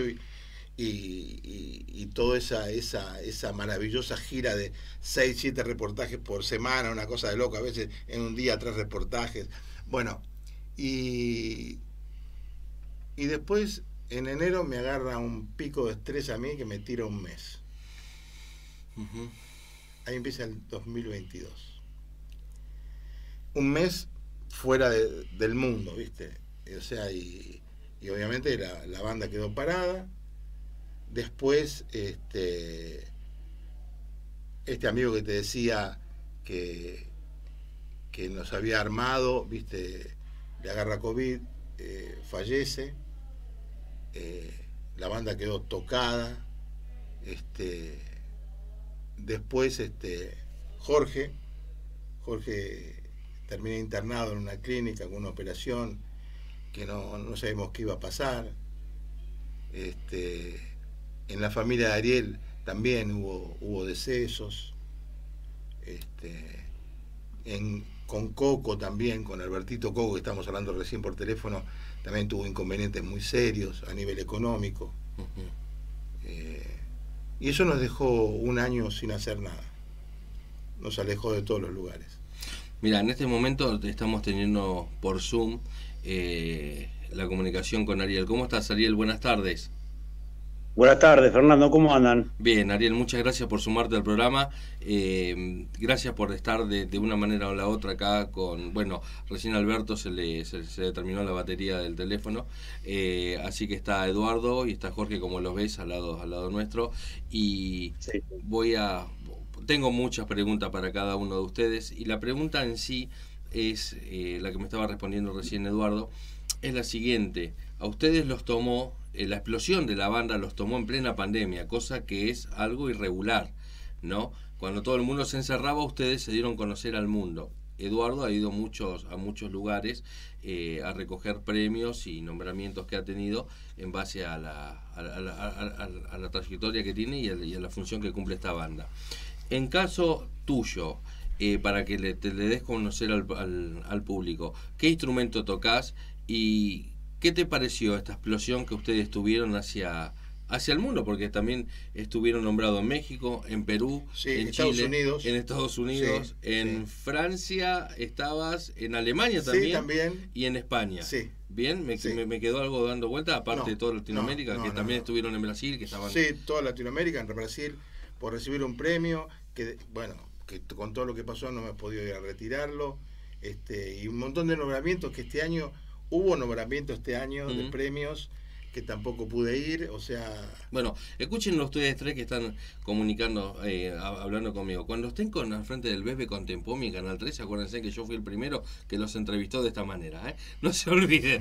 y toda esa maravillosa gira de 6, 7 reportajes por semana, una cosa de loco, a veces en un día 3 reportajes. Bueno, y después en enero me agarra un pico de estrés a mí que me tira un mes. Uh-huh. Ahí empieza el 2022. Un mes fuera del mundo, ¿viste? O sea, y obviamente la banda quedó parada. Después, este amigo que te decía que nos había armado, ¿viste? Le agarra COVID, fallece. la banda quedó tocada. Después Jorge terminé internado en una clínica con una operación que no sabemos qué iba a pasar. En la familia de Ariel también hubo decesos. Con Coco también, con Albertito Coco, que estamos hablando recién por teléfono, también tuvo inconvenientes muy serios a nivel económico. Y eso nos dejó un año sin hacer nada. Nos alejó de todos los lugares. Mira, en este momento estamos teniendo por Zoom la comunicación con Ariel. ¿Cómo estás, Ariel? Buenas tardes. Buenas tardes, Fernando, ¿cómo andan? Bien, Ariel, muchas gracias por sumarte al programa. Gracias por estar de una manera o la otra acá con... Bueno, recién a Alberto se le terminó la batería del teléfono, así que está Eduardo y está Jorge, como los ves, al lado nuestro. Y sí. Tengo muchas preguntas para cada uno de ustedes, y la pregunta en sí es, la que me estaba respondiendo recién Eduardo, es la siguiente. A ustedes los tomó... la explosión de la banda los tomó en plena pandemia, cosa que es algo irregular, ¿no? Cuando todo el mundo se encerraba, ustedes se dieron a conocer al mundo. Eduardo ha ido a muchos lugares a recoger premios y nombramientos que ha tenido en base a la trayectoria que tiene y a la función que cumple esta banda. En caso tuyo, para que te le des a conocer al público, ¿qué instrumento tocas y qué te pareció esta explosión que ustedes tuvieron hacia el mundo? Porque también estuvieron nombrados en México, en Perú, sí, en Estados Chile, Unidos. en Estados Unidos, sí, en Francia estabas, en Alemania también, sí, también, y en España. Sí. Bien, me quedó algo dando vuelta, aparte de toda Latinoamérica, que también estuvieron en Brasil, que estaban... Sí, toda Latinoamérica, en Brasil, por recibir un premio, que con todo lo que pasó no me he podido ir a retirarlo, y un montón de nombramientos que este año... Hubo nombramientos este año de premios que tampoco pude ir, o sea... Bueno, escúchenlo ustedes tres que están comunicando, hablando conmigo. Cuando estén al frente del Bebe con Tempomi en Canal 13, acuérdense que yo fui el primero que los entrevistó de esta manera, ¿eh? No se olviden.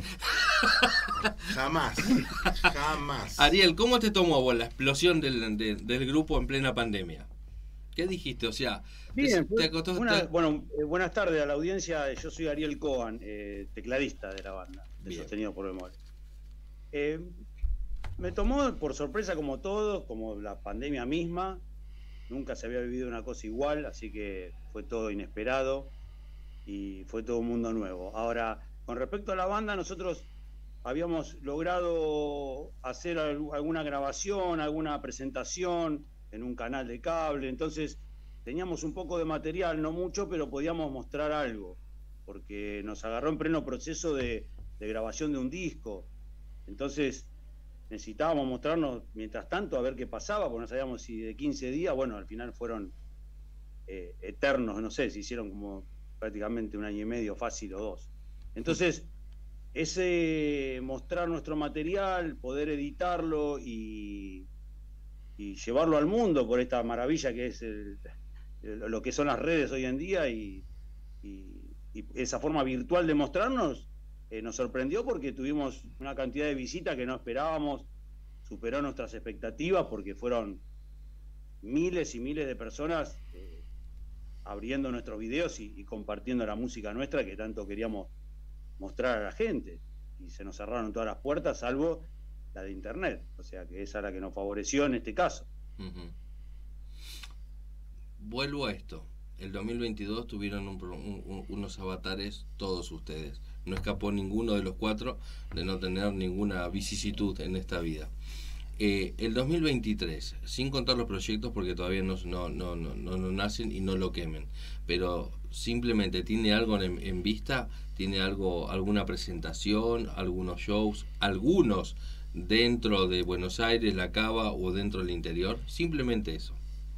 Jamás. Ariel, ¿cómo te tomó vos la explosión del grupo en plena pandemia? ¿Qué dijiste? O sea, bien, buenas tardes a la audiencia. Yo soy Ariel Cohen, tecladista de la banda, de Sostenido por Memoria. Me tomó por sorpresa como todo, como la pandemia misma. Nunca se había vivido una cosa igual, así que fue todo inesperado y fue todo un mundo nuevo. Ahora, con respecto a la banda, nosotros habíamos logrado hacer alguna grabación, alguna presentación en un canal de cable, entonces teníamos un poco de material, no mucho, pero podíamos mostrar algo, porque nos agarró en pleno proceso de grabación de un disco, entonces necesitábamos mostrarnos mientras tanto a ver qué pasaba, porque no sabíamos si de 15 días, bueno, al final fueron eternos, no sé, se hicieron como prácticamente un año y medio fácil o dos. Entonces, ese mostrar nuestro material, poder editarlo y llevarlo al mundo por esta maravilla que es lo que son las redes hoy en día y esa forma virtual de mostrarnos nos sorprendió porque tuvimos una cantidad de visitas que no esperábamos, superó nuestras expectativas porque fueron miles y miles de personas abriendo nuestros videos y compartiendo la música nuestra que tanto queríamos mostrar a la gente, y se nos cerraron todas las puertas salvo la de internet, o sea que esa es la que nos favoreció en este caso. Vuelvo a esto, el 2022 tuvieron unos avatares todos ustedes, no escapó ninguno de los cuatro de no tener ninguna vicisitud en esta vida. El 2023, sin contar los proyectos porque todavía no nacen y no lo quemen, pero simplemente tiene algo en vista, tiene alguna presentación, algunos shows, algunos dentro de Buenos Aires, La Cava o dentro del interior, simplemente eso.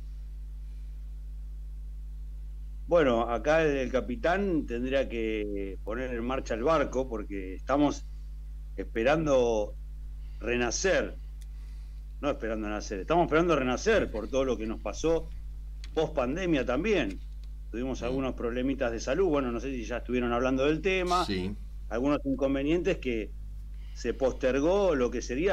Bueno, acá el capitán tendría que poner en marcha el barco porque estamos esperando renacer, no esperando nacer, estamos esperando renacer por todo lo que nos pasó post pandemia también. Tuvimos algunos problemitas de salud, bueno, no sé si ya estuvieron hablando del tema, sí. Algunos inconvenientes que se postergó lo que sería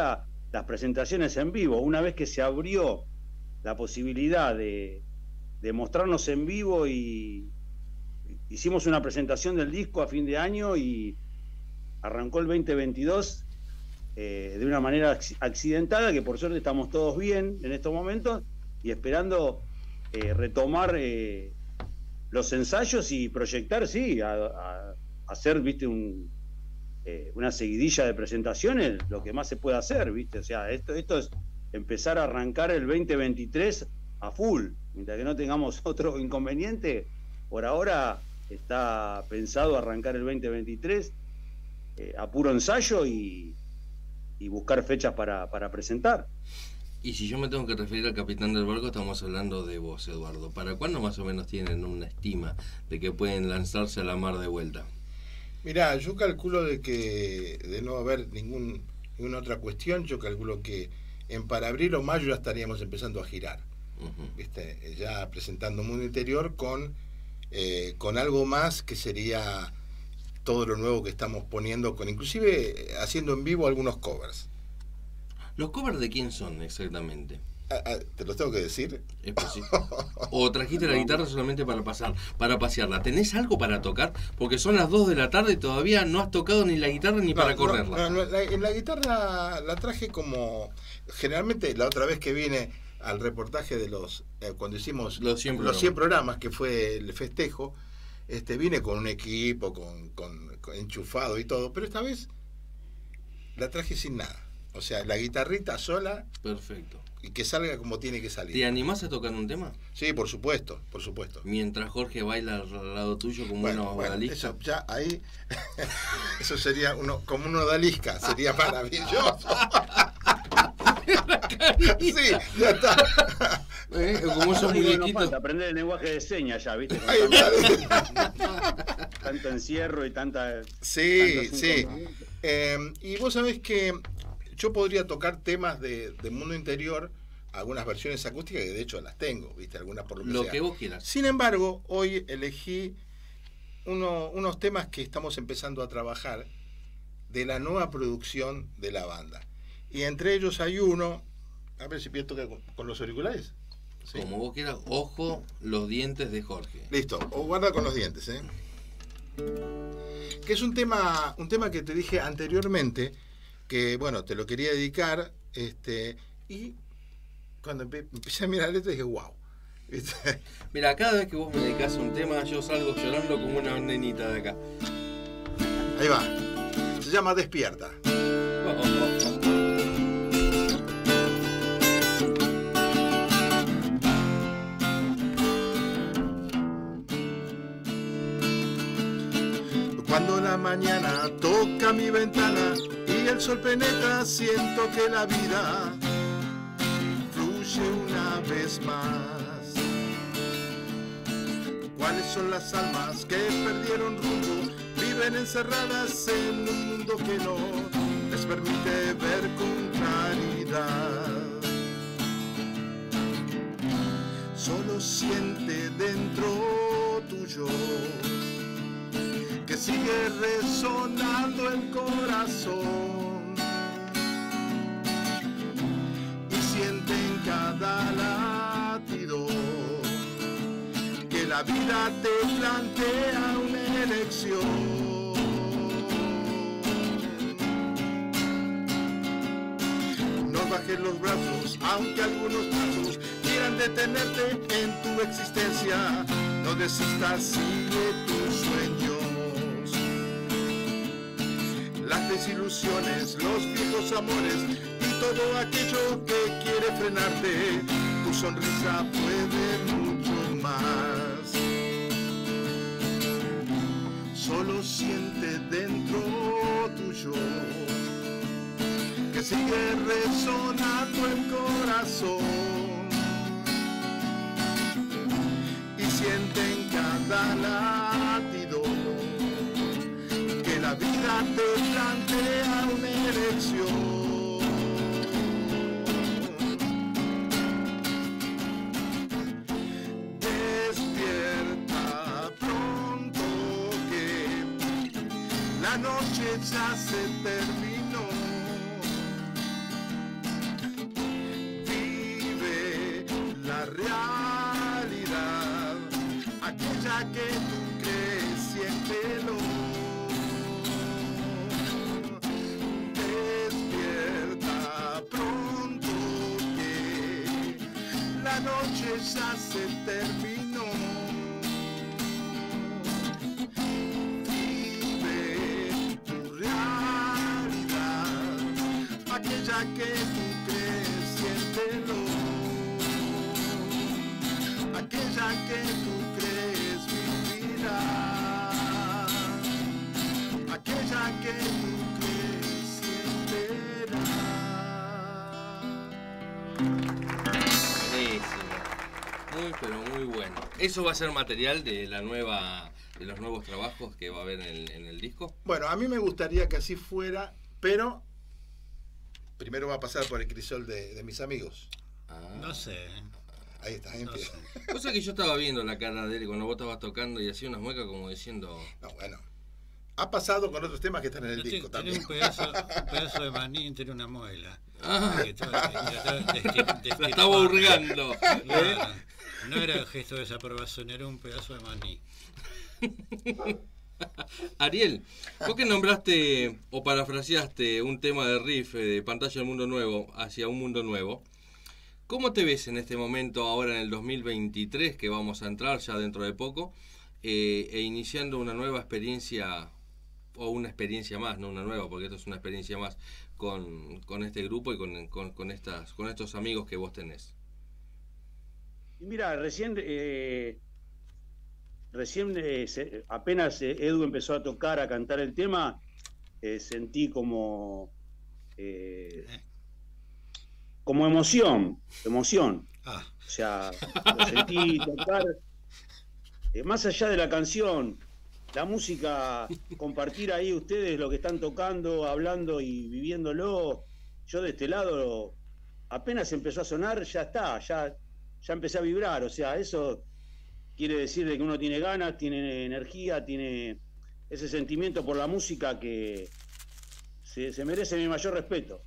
las presentaciones en vivo. Una vez que se abrió la posibilidad de mostrarnos en vivo, y hicimos una presentación del disco a fin de año y arrancó el 2022 de una manera accidentada, que por suerte estamos todos bien en estos momentos y esperando retomar los ensayos y proyectar, sí, a hacer, viste, una seguidilla de presentaciones, lo que más se puede hacer, viste. O sea, esto es empezar a arrancar el 2023 a full. Mientras que no tengamos otro inconveniente, por ahora está pensado arrancar el 2023 a puro ensayo y buscar fechas para presentar. Y si yo me tengo que referir al capitán del barco, estamos hablando de vos, Eduardo. ¿Para cuándo más o menos tienen una estima de que pueden lanzarse a la mar de vuelta? Mirá, yo calculo de que, de no haber ninguna otra cuestión, yo calculo que para abril o mayo ya estaríamos empezando a girar. ¿Viste? Ya presentando Mundo Interior con algo más que sería todo lo nuevo que estamos poniendo, con inclusive haciendo en vivo algunos covers. ¿Los covers de quién son exactamente? ¿Te los tengo que decir? Es posible. ¿O trajiste la guitarra solamente para pasearla? ¿Tenés algo para tocar? Porque son las 2 de la tarde y todavía no has tocado ni la guitarra ni para correrla. En la guitarra la traje como... Generalmente la otra vez que vine al reportaje de cuando hicimos los 100 programas, que fue el festejo, vine con un equipo, con enchufado y todo, pero esta vez la traje sin nada. O sea, la guitarrita sola. Perfecto. Y que salga como tiene que salir. ¿Te animás a tocar un tema? Sí, por supuesto, por supuesto. Mientras Jorge baila al lado tuyo como una odalisca. Eso ya ahí, eso sería como una odalisca, sería maravilloso. Sí, ya está. Como esos muñequitos. Aprender el lenguaje de señas ya, ¿viste? Tanto encierro y tanta... Sí, sí. Y vos sabés que yo podría tocar temas de Mundo Interior, algunas versiones acústicas, que de hecho las tengo, ¿viste? Algunas por lo que sea. Que vos quieras. Sin embargo, hoy elegí unos temas que estamos empezando a trabajar de la nueva producción de la banda. Y entre ellos hay uno, a ver si pienso tocar con los auriculares. ¿Sí? Como vos quieras, ojo, los dientes de Jorge. Listo, o guarda con los dientes, que es un tema que te dije anteriormente, que bueno, te lo quería dedicar, y cuando empecé a mirar la letra dije, wow. Mira, cada vez que vos me dedicás un tema, yo salgo llorando como una nenita de acá. Ahí va, se llama Despierta. Cuando la mañana toca mi ventana y el sol penetra, siento que la vida fluye una vez más. ¿Cuáles son las almas que perdieron rumbo? Viven encerradas en un mundo que no les permite ver con claridad. Solo siente dentro tuyo que sigue resonando el corazón, y siente en cada latido que la vida te plantea una elección. No bajes los brazos, aunque algunos pasos quieran detenerte en tu existencia. No desistas, sigue tus sueños. Las desilusiones, los viejos amores y todo aquello que quiere frenarte, tu sonrisa puede mucho más. Solo siente dentro tuyo que sigue resonando el corazón, y siente en cada latido que la vida te plantea una elección. Despierta pronto que la noche ya se terminó. aquella que tú crees, siéntelo. Despierta pronto que la noche ya se terminó. Vive tu realidad, aquella que tú crees, siéntelo. Aquella que tú crees vivirá, aquella que tú crees sientirá. Buenísimo. Muy, pero muy bueno. ¿Eso va a ser material de la nueva, de los nuevos trabajos que va a haber en el disco? Bueno, a mí me gustaría que así fuera, pero primero va a pasar por el crisol de mis amigos. No sé. Ahí está, ahí empieza. Cosa que yo estaba viendo la cara de él cuando vos estabas tocando y hacía unas muecas como diciendo... No, bueno. Ha pasado con otros temas que están en el disco también. Tiene un pedazo de maní, tiene una muela. Ah. La estaba hurgando. Claro. No era el gesto de desaprobación, era un pedazo de maní. Ariel, vos que nombraste o parafraseaste un tema de riff de Pantalla del Mundo Nuevo hacia un mundo nuevo, ¿cómo te ves en este momento ahora en el 2023 que vamos a entrar ya dentro de poco e iniciando una nueva experiencia o una experiencia más, no una nueva porque esto es una experiencia más con este grupo y con estos amigos que vos tenés? Y mira, apenas Edu empezó a tocar, a cantar el tema, sentí como emoción. O sea, lo sentí tocar, más allá de la canción, la música, compartir ahí ustedes lo que están tocando, hablando y viviéndolo. Yo de este lado, apenas empezó a sonar, ya está, ya empecé a vibrar. O sea, eso quiere decir de que uno tiene ganas, tiene energía, tiene ese sentimiento por la música que se merece mi mayor respeto.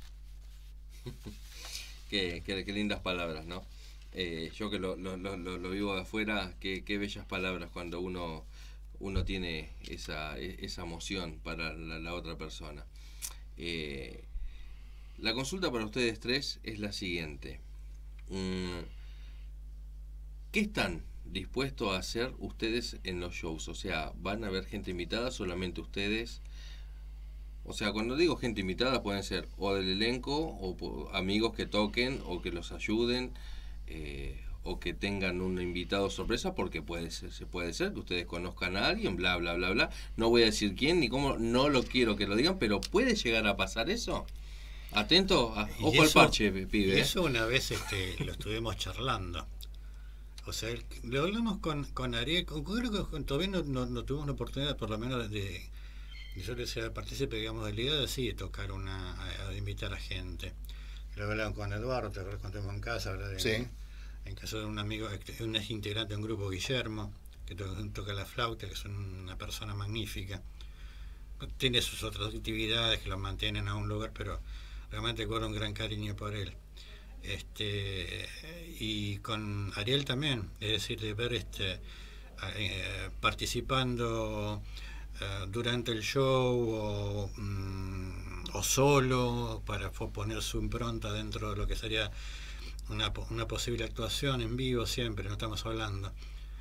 Qué lindas palabras, ¿no? Yo que lo vivo de afuera, qué bellas palabras cuando uno tiene esa emoción para la otra persona. La consulta para ustedes tres es la siguiente. ¿Qué están dispuestos a hacer ustedes en los shows? O sea, ¿van a haber gente invitada, solamente ustedes? O sea, cuando digo gente invitada pueden ser o del elenco, o amigos que toquen, o que los ayuden, o que tengan un invitado sorpresa, porque puede ser que ustedes conozcan a alguien, bla, bla, bla, bla. No voy a decir quién ni cómo, no lo quiero que lo digan, pero ¿puede llegar a pasar eso? Atento, ojo al parche, pibe. Y eso una vez lo estuvimos charlando. O sea, lo hablamos con Ariel, creo que todavía no tuvimos la oportunidad, por lo menos, de yo le decía partícipe, digamos, de la idea de tocar de invitar a gente. Lo hablaban con Eduardo, te acuerdas cuando estuvimos en casa, ¿verdad? Sí. En caso de un amigo, un ex integrante de un grupo, Guillermo, que toca la flauta, que es una persona magnífica. Tiene sus otras actividades que lo mantienen a un lugar, pero realmente guardo un gran cariño por él. Y con Ariel también, es decir, de ver participando durante el show o solo para poner su impronta dentro de lo que sería una posible actuación en vivo, siempre no estamos hablando.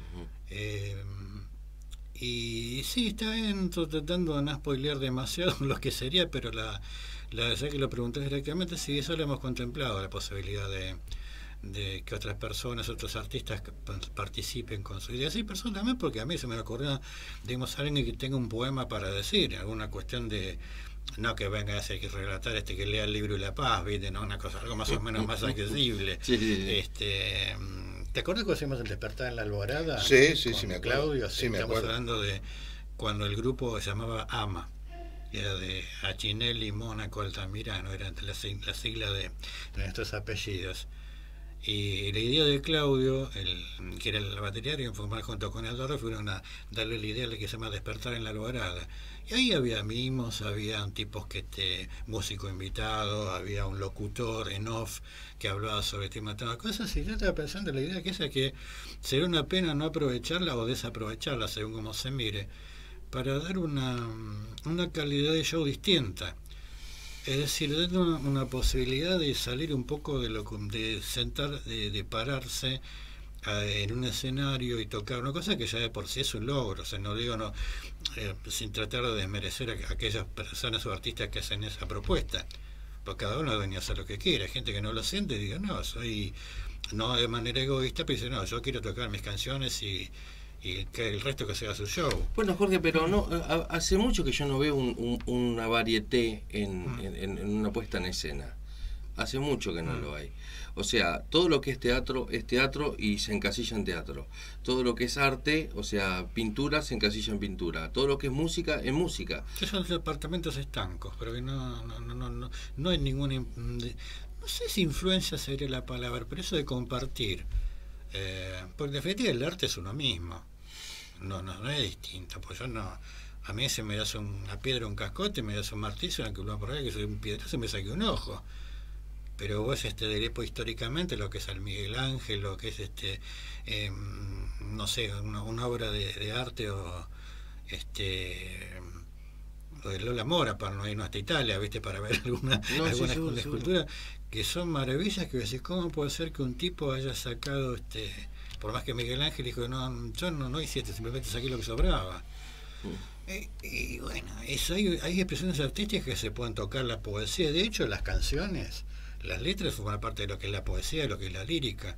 Y sí, está bien, tratando de no spoilear demasiado lo que sería, pero ya que lo pregunté directamente, sí, eso lo hemos contemplado, la posibilidad de que otras personas, otros artistas participen con su idea. Sí, personalmente, porque a mí se me ocurrió, digamos, alguien que tenga un poema para decir, alguna cuestión de, no que venga a que relatar, que lea el libro y la paz, ¿viste? ¿No? Una cosa, algo más o menos más accesible. Sí. ¿Te acuerdas cuando hicimos el despertar en la Alborada? Sí, me acuerdo. Claudio, sí, me estamos acuerdo. hablando de cuando el grupo se llamaba AMA. Era de Achinelli, Mónaco, Altamirano, era la sigla de nuestros apellidos. Y la idea de Claudio, que era el batería, y formar junto con Eduardo, fueron a darle la idea de que se llama Despertar en la Alborada. Y ahí había mimos, había tipos músico invitado, había un locutor en off que hablaba sobre temas, cosas, y yo estaba pensando en la idea que sería una pena no aprovecharla o desaprovecharla, según como se mire, para dar una calidad de show distinta. Es decir, dando una posibilidad de salir un poco de pararse en un escenario y tocar una cosa que ya de por sí es un logro. O sea, no digo sin tratar de desmerecer a aquellas personas o artistas que hacen esa propuesta, porque cada uno dueño hacer lo que quiere. Hay gente que no lo siente y diga, no de manera egoísta, pero dice, no, yo quiero tocar mis canciones y que el resto que sea su show. Bueno, Jorge, pero no hace mucho que yo no veo una varieté en una puesta en escena. Hace mucho que no lo hay. O sea, todo lo que es teatro y se encasilla en teatro. Todo lo que es arte, o sea, pintura, se encasilla en pintura. Todo lo que es música, en música. Son departamentos estancos, pero que no hay ninguna... No sé si influencia sería la palabra, pero eso de compartir. Porque en definitiva el arte es uno mismo. No es distinto. Pues a mí se me das una piedra, un cascote, me das un martillo, una culpa por ahí, que soy un piedrazo, me saqué un ojo. Pero vos históricamente lo que es el Miguel Ángel, lo que es no sé, una obra de arte o de Lola Mora, para no irnos hasta Italia, ¿viste? Para ver alguna escultura, que son maravillas, que decís, ¿cómo puede ser que un tipo haya sacado, por más que Miguel Ángel dijo, no, yo no hice simplemente saqué lo que sobraba? Y bueno, hay expresiones artísticas que se pueden tocar la poesía. De hecho, las canciones, las letras forman parte de lo que es la poesía, de lo que es la lírica.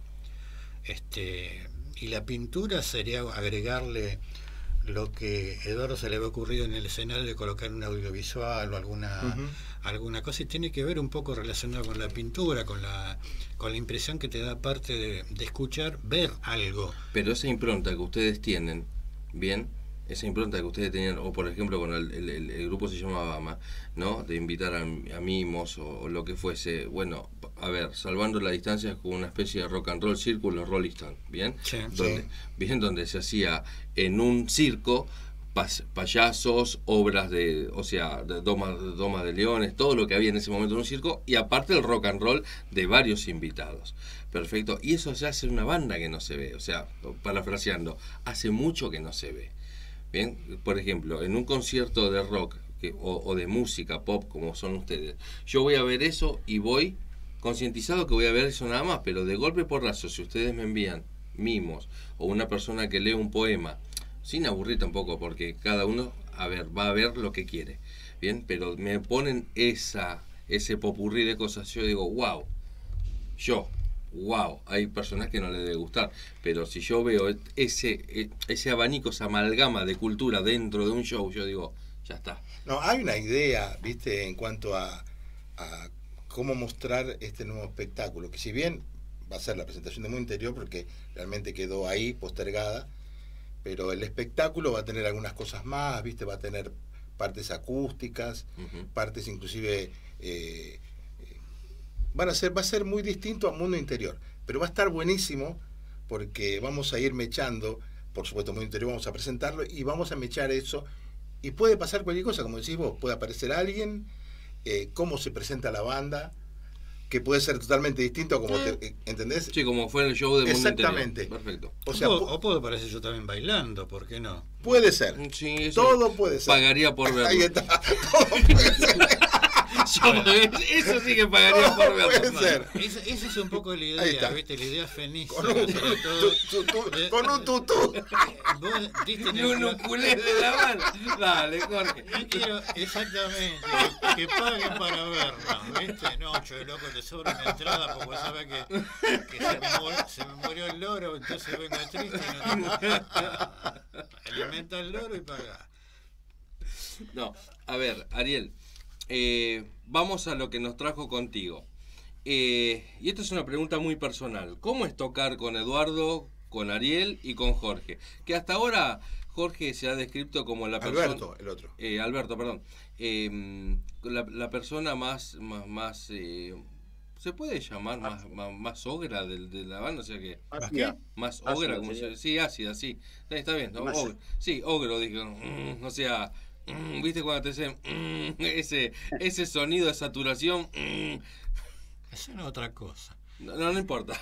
Y la pintura sería agregarle lo que Eduardo se le había ocurrido en el escenario de colocar un audiovisual o alguna cosa, y tiene que ver un poco relacionado con la pintura, con la impresión que te da parte de escuchar, ver algo. Pero esa impronta que ustedes tienen, bien, esa impronta que ustedes tenían, o por ejemplo con el grupo se llamaba Bama, ¿no? De invitar a mimos o lo que fuese, bueno, a ver, salvando la distancia, con una especie de rock and roll círculo Rolling Stone, ¿bien? Sí, Donde se hacía en un circo payasos, obras de doma de leones, todo lo que había en ese momento en un circo, y aparte el rock and roll de varios invitados. Perfecto. Y eso se hace en una banda que no se ve, o sea, parafraseando, hace mucho que no se ve. Bien, por ejemplo, en un concierto de rock o de música pop como son ustedes, yo voy a ver eso y voy concientizado que voy a ver eso nada más, pero de golpe porrazo, si ustedes me envían mimos o una persona que lee un poema, sin aburrir tampoco, porque cada uno va a ver lo que quiere, bien, pero me ponen ese popurrí de cosas, yo digo, wow, hay personas que no les debe gustar, pero si yo veo ese abanico, esa amalgama de cultura dentro de un show, yo digo, ya está. No, hay una idea, viste, en cuanto a cómo mostrar este nuevo espectáculo, que si bien va a ser la presentación de Mundo Interior, porque realmente quedó ahí postergada, pero el espectáculo va a tener algunas cosas más, viste, va a tener partes acústicas, partes inclusive... va a ser muy distinto a Mundo Interior, pero va a estar buenísimo porque vamos a ir mechando, por supuesto Mundo Interior vamos a presentarlo y vamos a mechar eso, y puede pasar cualquier cosa, como decís vos, puede aparecer alguien, cómo se presenta la banda, que puede ser totalmente distinto a como ¿entendés? Sí, como fue en el show de Mundo Interior. Exactamente. Perfecto. O sea, o puedo aparecer yo también bailando, ¿por qué no? Puede ser. Sí, eso todo puede ser. Pagaría por verlo. Ahí está. Todo puede ser. Eso sí que pagaría por verlo. Puede ser. Esa es un poco la idea, ¿viste? La idea fenicia. Con un tutú. Y un ukulele de la mano. Dale, Jorge. Yo quiero exactamente que paguen para vernos, ¿viste? No, yo loco, te sobra una entrada porque sabe que se me murió el loro, entonces vengo triste y no tengo. Alimenta el loro y paga. No, a ver, Ariel, vamos a lo que nos trajo contigo. Y esta es una pregunta muy personal. ¿Cómo es tocar con Eduardo, con Ariel y con Jorge? Que hasta ahora Jorge se ha descrito como la persona... Alberto, el otro. Alberto, perdón. La persona más ¿Se puede llamar más ogra de la banda? O sea que... Ácida. Más Ácida ogra, como sería. sí, ácida, sí. Está bien, ¿no? Más- Sí, ogro, digo. O sea, ¿viste cuando te dicen ese sonido de saturación? Eso no es otra cosa. No importa.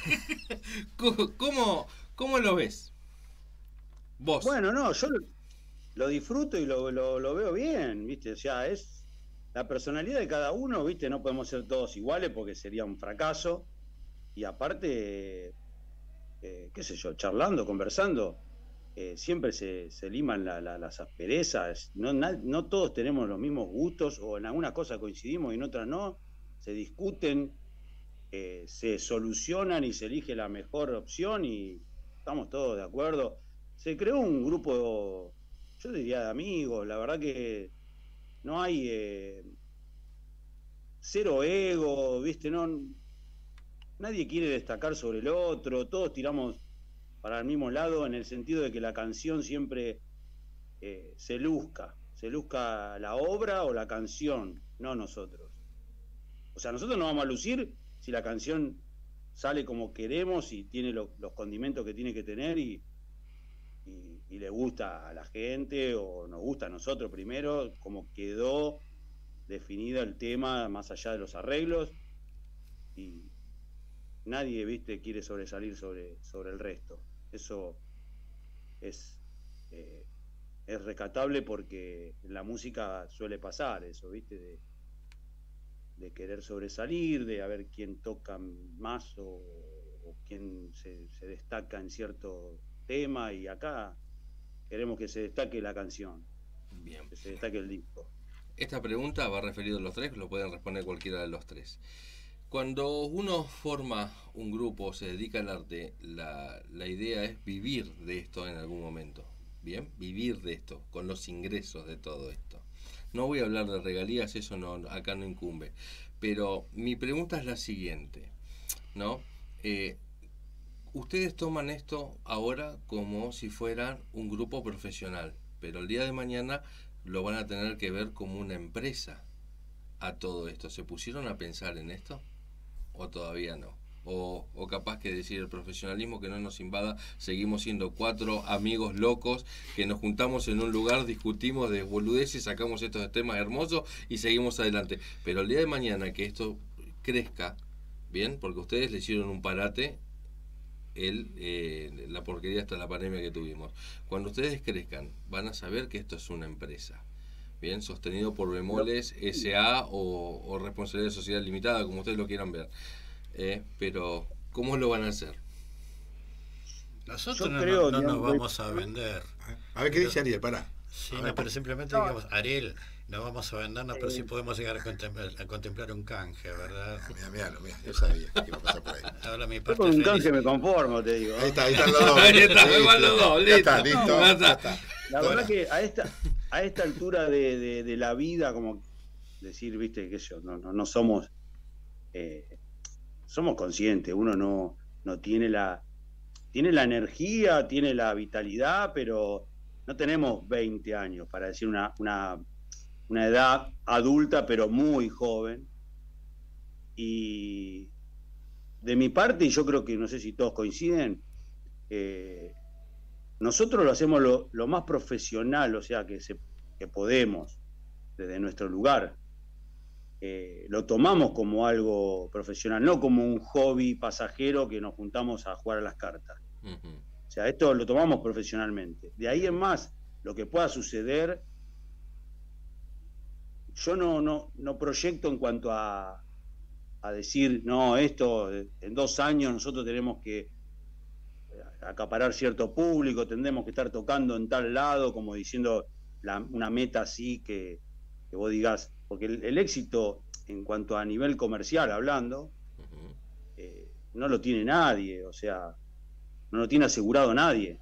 ¿Cómo lo ves? Vos. Bueno, no, yo lo disfruto y lo veo bien, ¿viste? O sea, es la personalidad de cada uno, ¿viste? No podemos ser todos iguales porque sería un fracaso. Y aparte, qué sé yo, charlando, conversando, siempre se liman las asperezas. No todos tenemos los mismos gustos, o en algunas cosas coincidimos y en otras no. Se discuten, se solucionan y se elige la mejor opción y estamos todos de acuerdo. Se creó un grupo, yo diría, de amigos. La verdad que no hay cero ego, ¿viste? Nadie quiere destacar sobre el otro, todos tiramos para el mismo lado en el sentido de que la canción siempre se luzca la obra o la canción, no nosotros. O sea, nosotros nos vamos a lucir si la canción sale como queremos y tiene los condimentos que tiene que tener y le gusta a la gente o nos gusta a nosotros primero, como quedó definido el tema más allá de los arreglos, y nadie, viste, quiere sobresalir sobre el resto. Eso es rescatable porque en la música suele pasar eso, viste, de querer sobresalir, de a ver quién toca más o quién se destaca en cierto tema, y acá queremos que se destaque la canción, Bien. que se destaque el disco. Esta pregunta va referido a los tres, lo pueden responder cualquiera de los tres. Cuando uno forma un grupo, se dedica al arte, la idea es vivir de esto en algún momento. Bien, vivir de esto, con los ingresos de todo esto. No voy a hablar de regalías, eso no, acá no incumbe. Pero mi pregunta es la siguiente, ¿no? Ustedes toman esto ahora como si fueran un grupo profesional, pero el día de mañana lo van a tener que ver como una empresa a todo esto. ¿Se pusieron a pensar en esto? ¿O todavía no? O capaz que decir el profesionalismo que no nos invada, seguimos siendo 4 amigos locos que nos juntamos en un lugar, discutimos de boludeces, sacamos estos temas hermosos y seguimos adelante. Pero el día de mañana que esto crezca, bien, porque ustedes le hicieron un parate la porquería hasta la pandemia que tuvimos. Cuando ustedes crezcan, van a saber que esto es una empresa, bien, sostenido por bemoles SA o responsabilidad de sociedad limitada, como ustedes lo quieran ver. Pero ¿cómo lo van a hacer? Nosotros Yo creo, no nos digamos, vamos a vender. A ver qué dice Ariel, pará. Sí, A no, ver, pero simplemente digamos, Ariel, no vamos a vendernos, pero sí podemos llegar a contemplar un canje, ¿verdad? Mira, yo sabía que iba a pasar por ahí. Ahora mi Yo parte con un feliz. canje me conformo, te digo. Ahí están los dos. Ahí está, Listo. van los dos, Ya está, listo. listo. Ya está. Ya está. La verdad que a esta altura de la vida, como decir, viste, que yo, no somos, somos conscientes, uno no tiene tiene la energía, tiene la vitalidad, pero no tenemos 20 años para decir una edad adulta, pero muy joven. Y de mi parte, y yo creo que no sé si todos coinciden, nosotros lo hacemos lo más profesional, o sea, que podemos, desde nuestro lugar. Lo tomamos como algo profesional, no como un hobby pasajero que nos juntamos a jugar a las cartas. Uh-huh. O sea, esto lo tomamos profesionalmente. De ahí en más, lo que pueda suceder, yo no proyecto en cuanto a decir, no, esto en 2 años nosotros tenemos que acaparar cierto público, tendremos que estar tocando en tal lado, como diciendo una meta así que vos digas, porque el éxito en cuanto a nivel comercial hablando, no lo tiene nadie, o sea, no lo tiene asegurado nadie,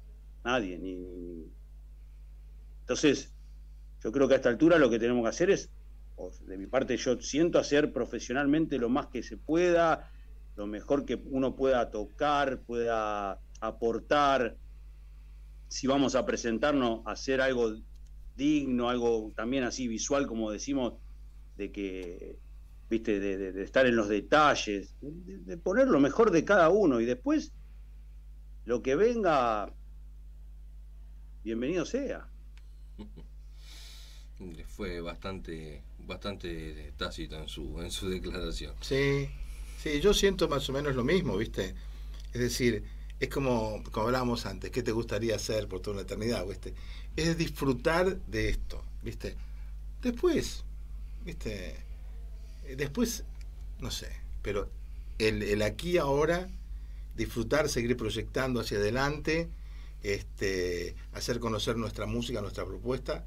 entonces yo creo que a esta altura lo que tenemos que hacer es, de mi parte yo siento hacer profesionalmente lo más que se pueda, lo mejor que uno pueda tocar, pueda aportar, si vamos a presentarnos, hacer algo digno, algo también así visual, como decimos, de que ¿viste? De estar en los detalles, de poner lo mejor de cada uno y después lo que venga, bienvenido sea. Fue bastante tácito en su declaración. Sí, sí, yo siento más o menos lo mismo, ¿viste? Es decir, es como hablábamos antes, ¿qué te gustaría hacer por toda una eternidad, ¿viste? Es disfrutar de esto, ¿viste? Después, ¿viste? Después, no sé, pero el aquí ahora, disfrutar, seguir proyectando hacia adelante, hacer conocer nuestra música, nuestra propuesta,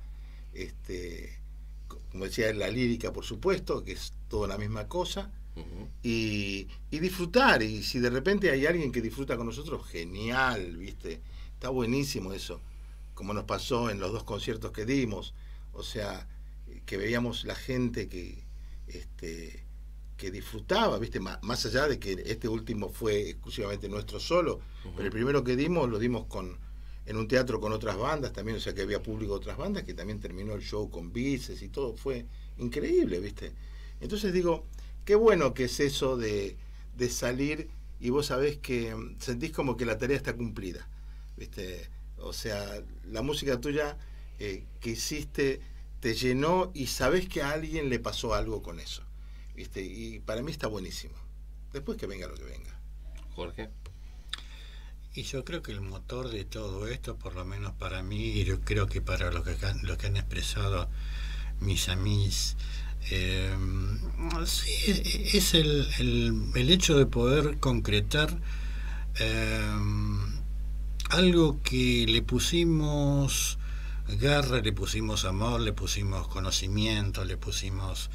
como decía, la lírica, por supuesto, que es toda la misma cosa, y disfrutar. Y si de repente hay alguien que disfruta con nosotros, genial, ¿viste? Está buenísimo eso, como nos pasó en los 2 conciertos que dimos, o sea, que veíamos la gente que disfrutaba, ¿viste? Más allá de que este último fue exclusivamente nuestro solo, pero el primero que dimos lo dimos en un teatro con otras bandas también, o sea que había público de otras bandas, que también terminó el show con bices y todo, fue increíble, ¿viste? Entonces digo, qué bueno que es eso de salir y vos sabés que sentís como que la tarea está cumplida, ¿viste? O sea, la música tuya que hiciste te llenó y sabés que a alguien le pasó algo con eso, ¿viste? Y para mí está buenísimo. Después que venga lo que venga. Jorge. Y yo creo que el motor de todo esto, por lo menos para mí, y yo creo que para lo que han expresado mis amigos, sí, es el hecho de poder concretar algo que le pusimos garra, le pusimos amor, le pusimos conocimiento, le pusimos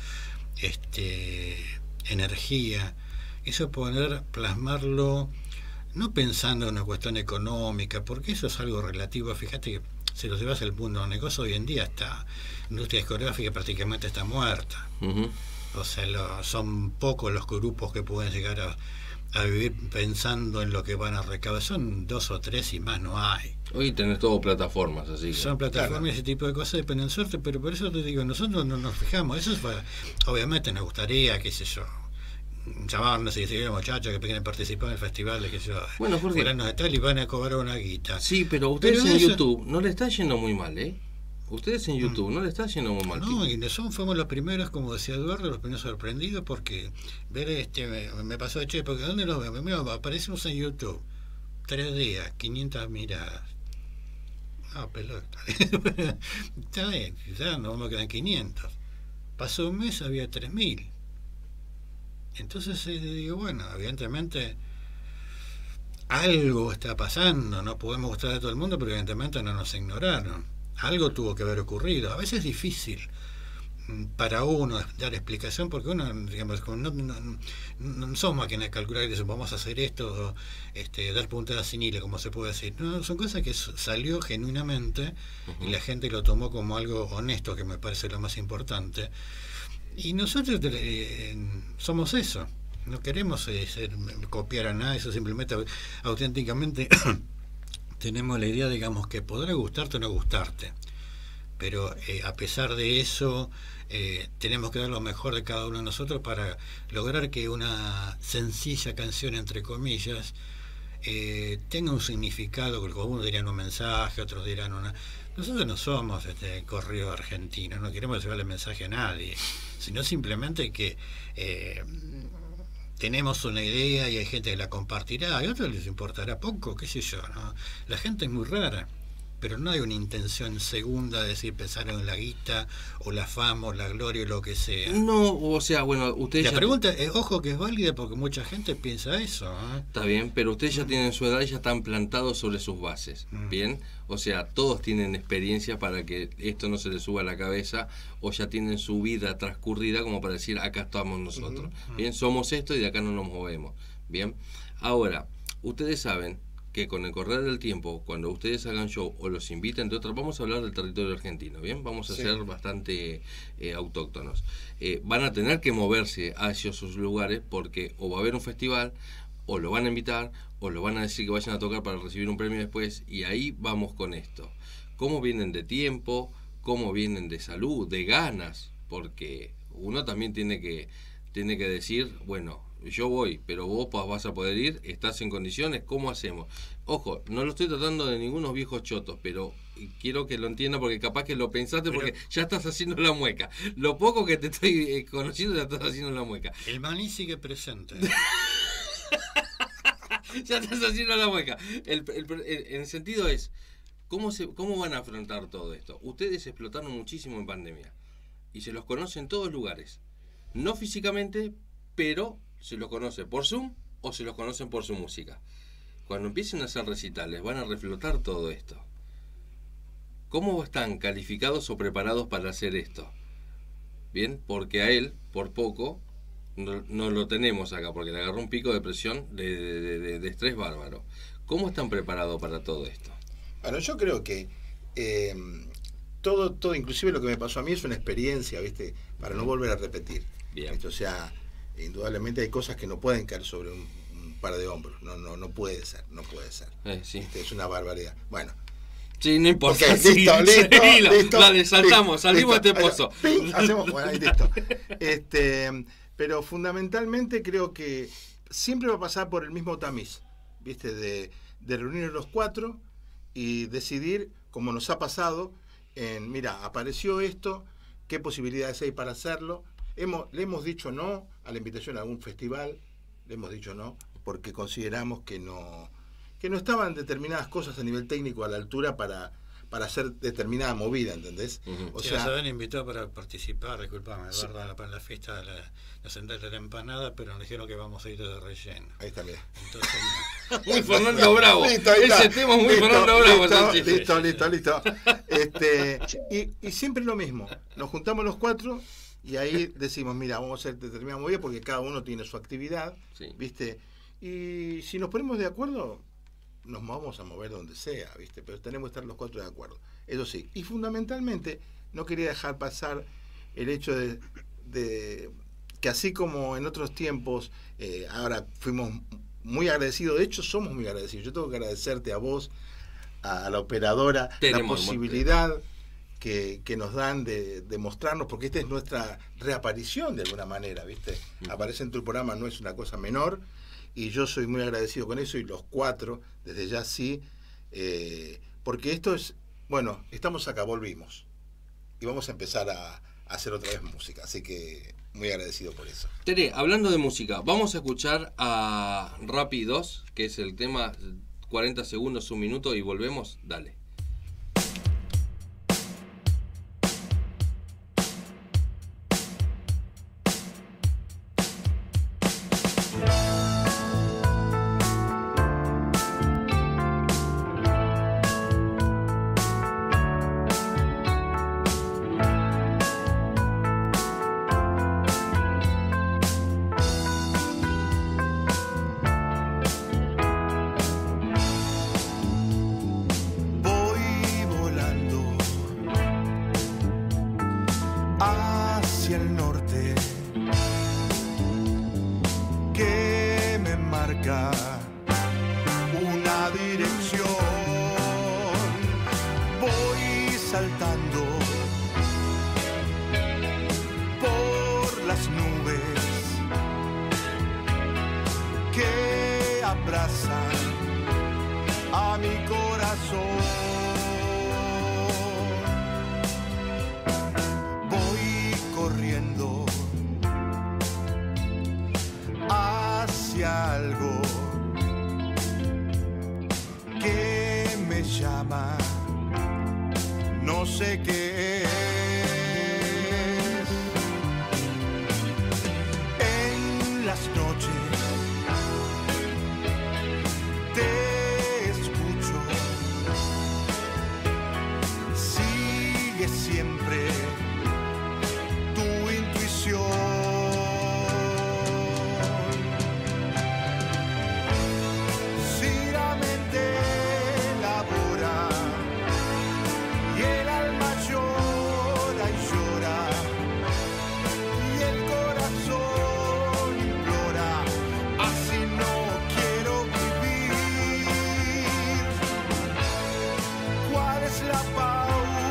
energía. Eso poder plasmarlo, no pensando en una cuestión económica, porque eso es algo relativo. Fíjate que si lo llevas al mundo del negocio, hoy en día la industria discográfica prácticamente está muerta. O sea, son pocos los grupos que pueden llegar a vivir pensando en lo que van a recaudar. Son 2 o 3 y más no hay. Hoy tenés todo plataformas, así que... Son plataformas, claro. Ese tipo de cosas dependen de suerte, pero por eso te digo, nosotros no nos fijamos. Eso obviamente nos gustaría, qué sé yo, llamarnos y decir, muchachos que quieren participar en el festival, qué sé yo, bueno, porque de tal y van a cobrar una guita. Sí, pero ustedes en YouTube no le está yendo muy mal, ¿eh? Ustedes en YouTube no le está yendo muy mal. No, y fuimos los primeros, como decía Eduardo, los primeros sorprendidos, porque ver me pasó, che, porque ¿dónde los vemos? Mira, aparecimos en YouTube, 3 días, 500 miradas. Ah, pelota. Está bien, quizás nos vamos a quedar en 500. Pasó un mes, había 3000. Entonces digo, bueno, evidentemente algo está pasando, no podemos gustar a todo el mundo, pero evidentemente no nos ignoraron. Algo tuvo que haber ocurrido. A veces es difícil para uno dar explicación, porque uno, digamos, no somos máquinas de calcular y decir, vamos a hacer esto, dar puntadas sin hilo, como se puede decir. No, son cosas que salió genuinamente y la gente lo tomó como algo honesto, que me parece lo más importante. Y nosotros somos eso. No queremos copiar a nada, eso simplemente auténticamente tenemos la idea, digamos, que podrá gustarte o no gustarte, pero a pesar de eso tenemos que dar lo mejor de cada uno de nosotros para lograr que una sencilla canción, entre comillas, tenga un significado, que algunos dirán un mensaje, otros dirán una... Nosotros no somos correo argentino, no queremos llevarle mensaje a nadie, sino simplemente que tenemos una idea y hay gente que la compartirá, y a otros les importará poco, qué sé yo, ¿no? La gente es muy rara, pero no hay una intención segunda de decir pensar en la guita o la fama o la gloria o lo que sea. No, o sea, bueno, ustedes... La pregunta, ojo que es válida porque mucha gente piensa eso, ¿eh? Está bien, pero ustedes ya tienen su edad y ya están plantados sobre sus bases, ¿bien? O sea, todos tienen experiencia para que esto no se les suba a la cabeza, o ya tienen su vida transcurrida como para decir, acá estamos nosotros, ¿bien? Somos esto y de acá no nos movemos, ¿bien? Ahora, ustedes saben que con el correr del tiempo, cuando ustedes hagan show o los inviten, entre otras, vamos a hablar del territorio argentino, ¿bien? Vamos a ser bastante autóctonos. Van a tener que moverse hacia esos lugares porque o va a haber un festival, o lo van a invitar, o lo van a decir que vayan a tocar para recibir un premio después, y ahí vamos con esto. ¿Cómo vienen de tiempo? ¿Cómo vienen de salud? ¿De ganas? Porque uno también tiene que tiene que decir, bueno, yo voy, pero vos vas a poder ir, estás en condiciones, ¿cómo hacemos? Ojo, no lo estoy tratando de ningunos viejos chotos, pero quiero que lo entienda porque capaz que lo pensaste porque ya estás haciendo la mueca. Lo poco que te estoy conociendo ya estás haciendo la mueca. El maní sigue presente. Ya estás haciendo la mueca. El sentido es, ¿cómo van a afrontar todo esto? Ustedes explotaron muchísimo en pandemia y se los conoce en todos lugares. No físicamente, pero se los conoce por Zoom o se los conocen por su música. Cuando empiecen a hacer recitales, van a reflotar todo esto. ¿Cómo están calificados o preparados para hacer esto? Bien, porque a él, por poco, no lo tenemos acá, porque le agarró un pico de presión de estrés bárbaro. ¿Cómo están preparados para todo esto? Bueno, yo creo que todo, inclusive lo que me pasó a mí es una experiencia, ¿viste? Para no volver a repetir. Bien. O sea, indudablemente hay cosas que no pueden caer sobre un par de hombros. No puede ser, no puede ser. Sí. Es una barbaridad. Bueno. Sí, no importa. Okay, sí, listo. Dale, saltamos, salimos de este pozo. Hacemos, bueno, ahí listo. Pero fundamentalmente creo que siempre va a pasar por el mismo tamiz, ¿viste? De reunir los cuatro y decidir, como nos ha pasado, mira, apareció esto, qué posibilidades hay para hacerlo. Le hemos dicho no a la invitación a algún festival, le hemos dicho no, porque consideramos que no estaban determinadas cosas a nivel técnico a la altura para hacer determinada movida, ¿entendés? O sea, nos habían invitado para participar, disculpame, sí, ¿verdad? Para la fiesta de la central de la empanada, pero nos dijeron que vamos a ir de relleno. Ahí está, mira. Entonces, muy Fernando Bravo. Ese tema es muy Fernando Bravo. Listo. Y siempre lo mismo. Nos juntamos los cuatro y ahí decimos, mira, vamos a hacer determinada movida porque cada uno tiene su actividad, sí, ¿viste? Y si nos ponemos de acuerdo, nos vamos a mover donde sea, ¿viste? Pero tenemos que estar los cuatro de acuerdo. Eso sí. Y fundamentalmente, no quería dejar pasar el hecho de que así como en otros tiempos, ahora fuimos muy agradecidos, de hecho somos muy agradecidos. Yo tengo que agradecerte a vos, a la operadora, la posibilidad que nos dan de mostrarnos, porque esta es nuestra reaparición de alguna manera, ¿viste? Aparece en tu programa, no es una cosa menor. Y yo soy muy agradecido con eso, y los cuatro, desde ya sí, porque esto es, bueno, estamos acá, volvimos, y vamos a empezar a hacer otra vez música, así que muy agradecido por eso. Tere, hablando de música, vamos a escuchar a Rappi 2, que es el tema 40 segundos, un minuto, y volvemos, dale.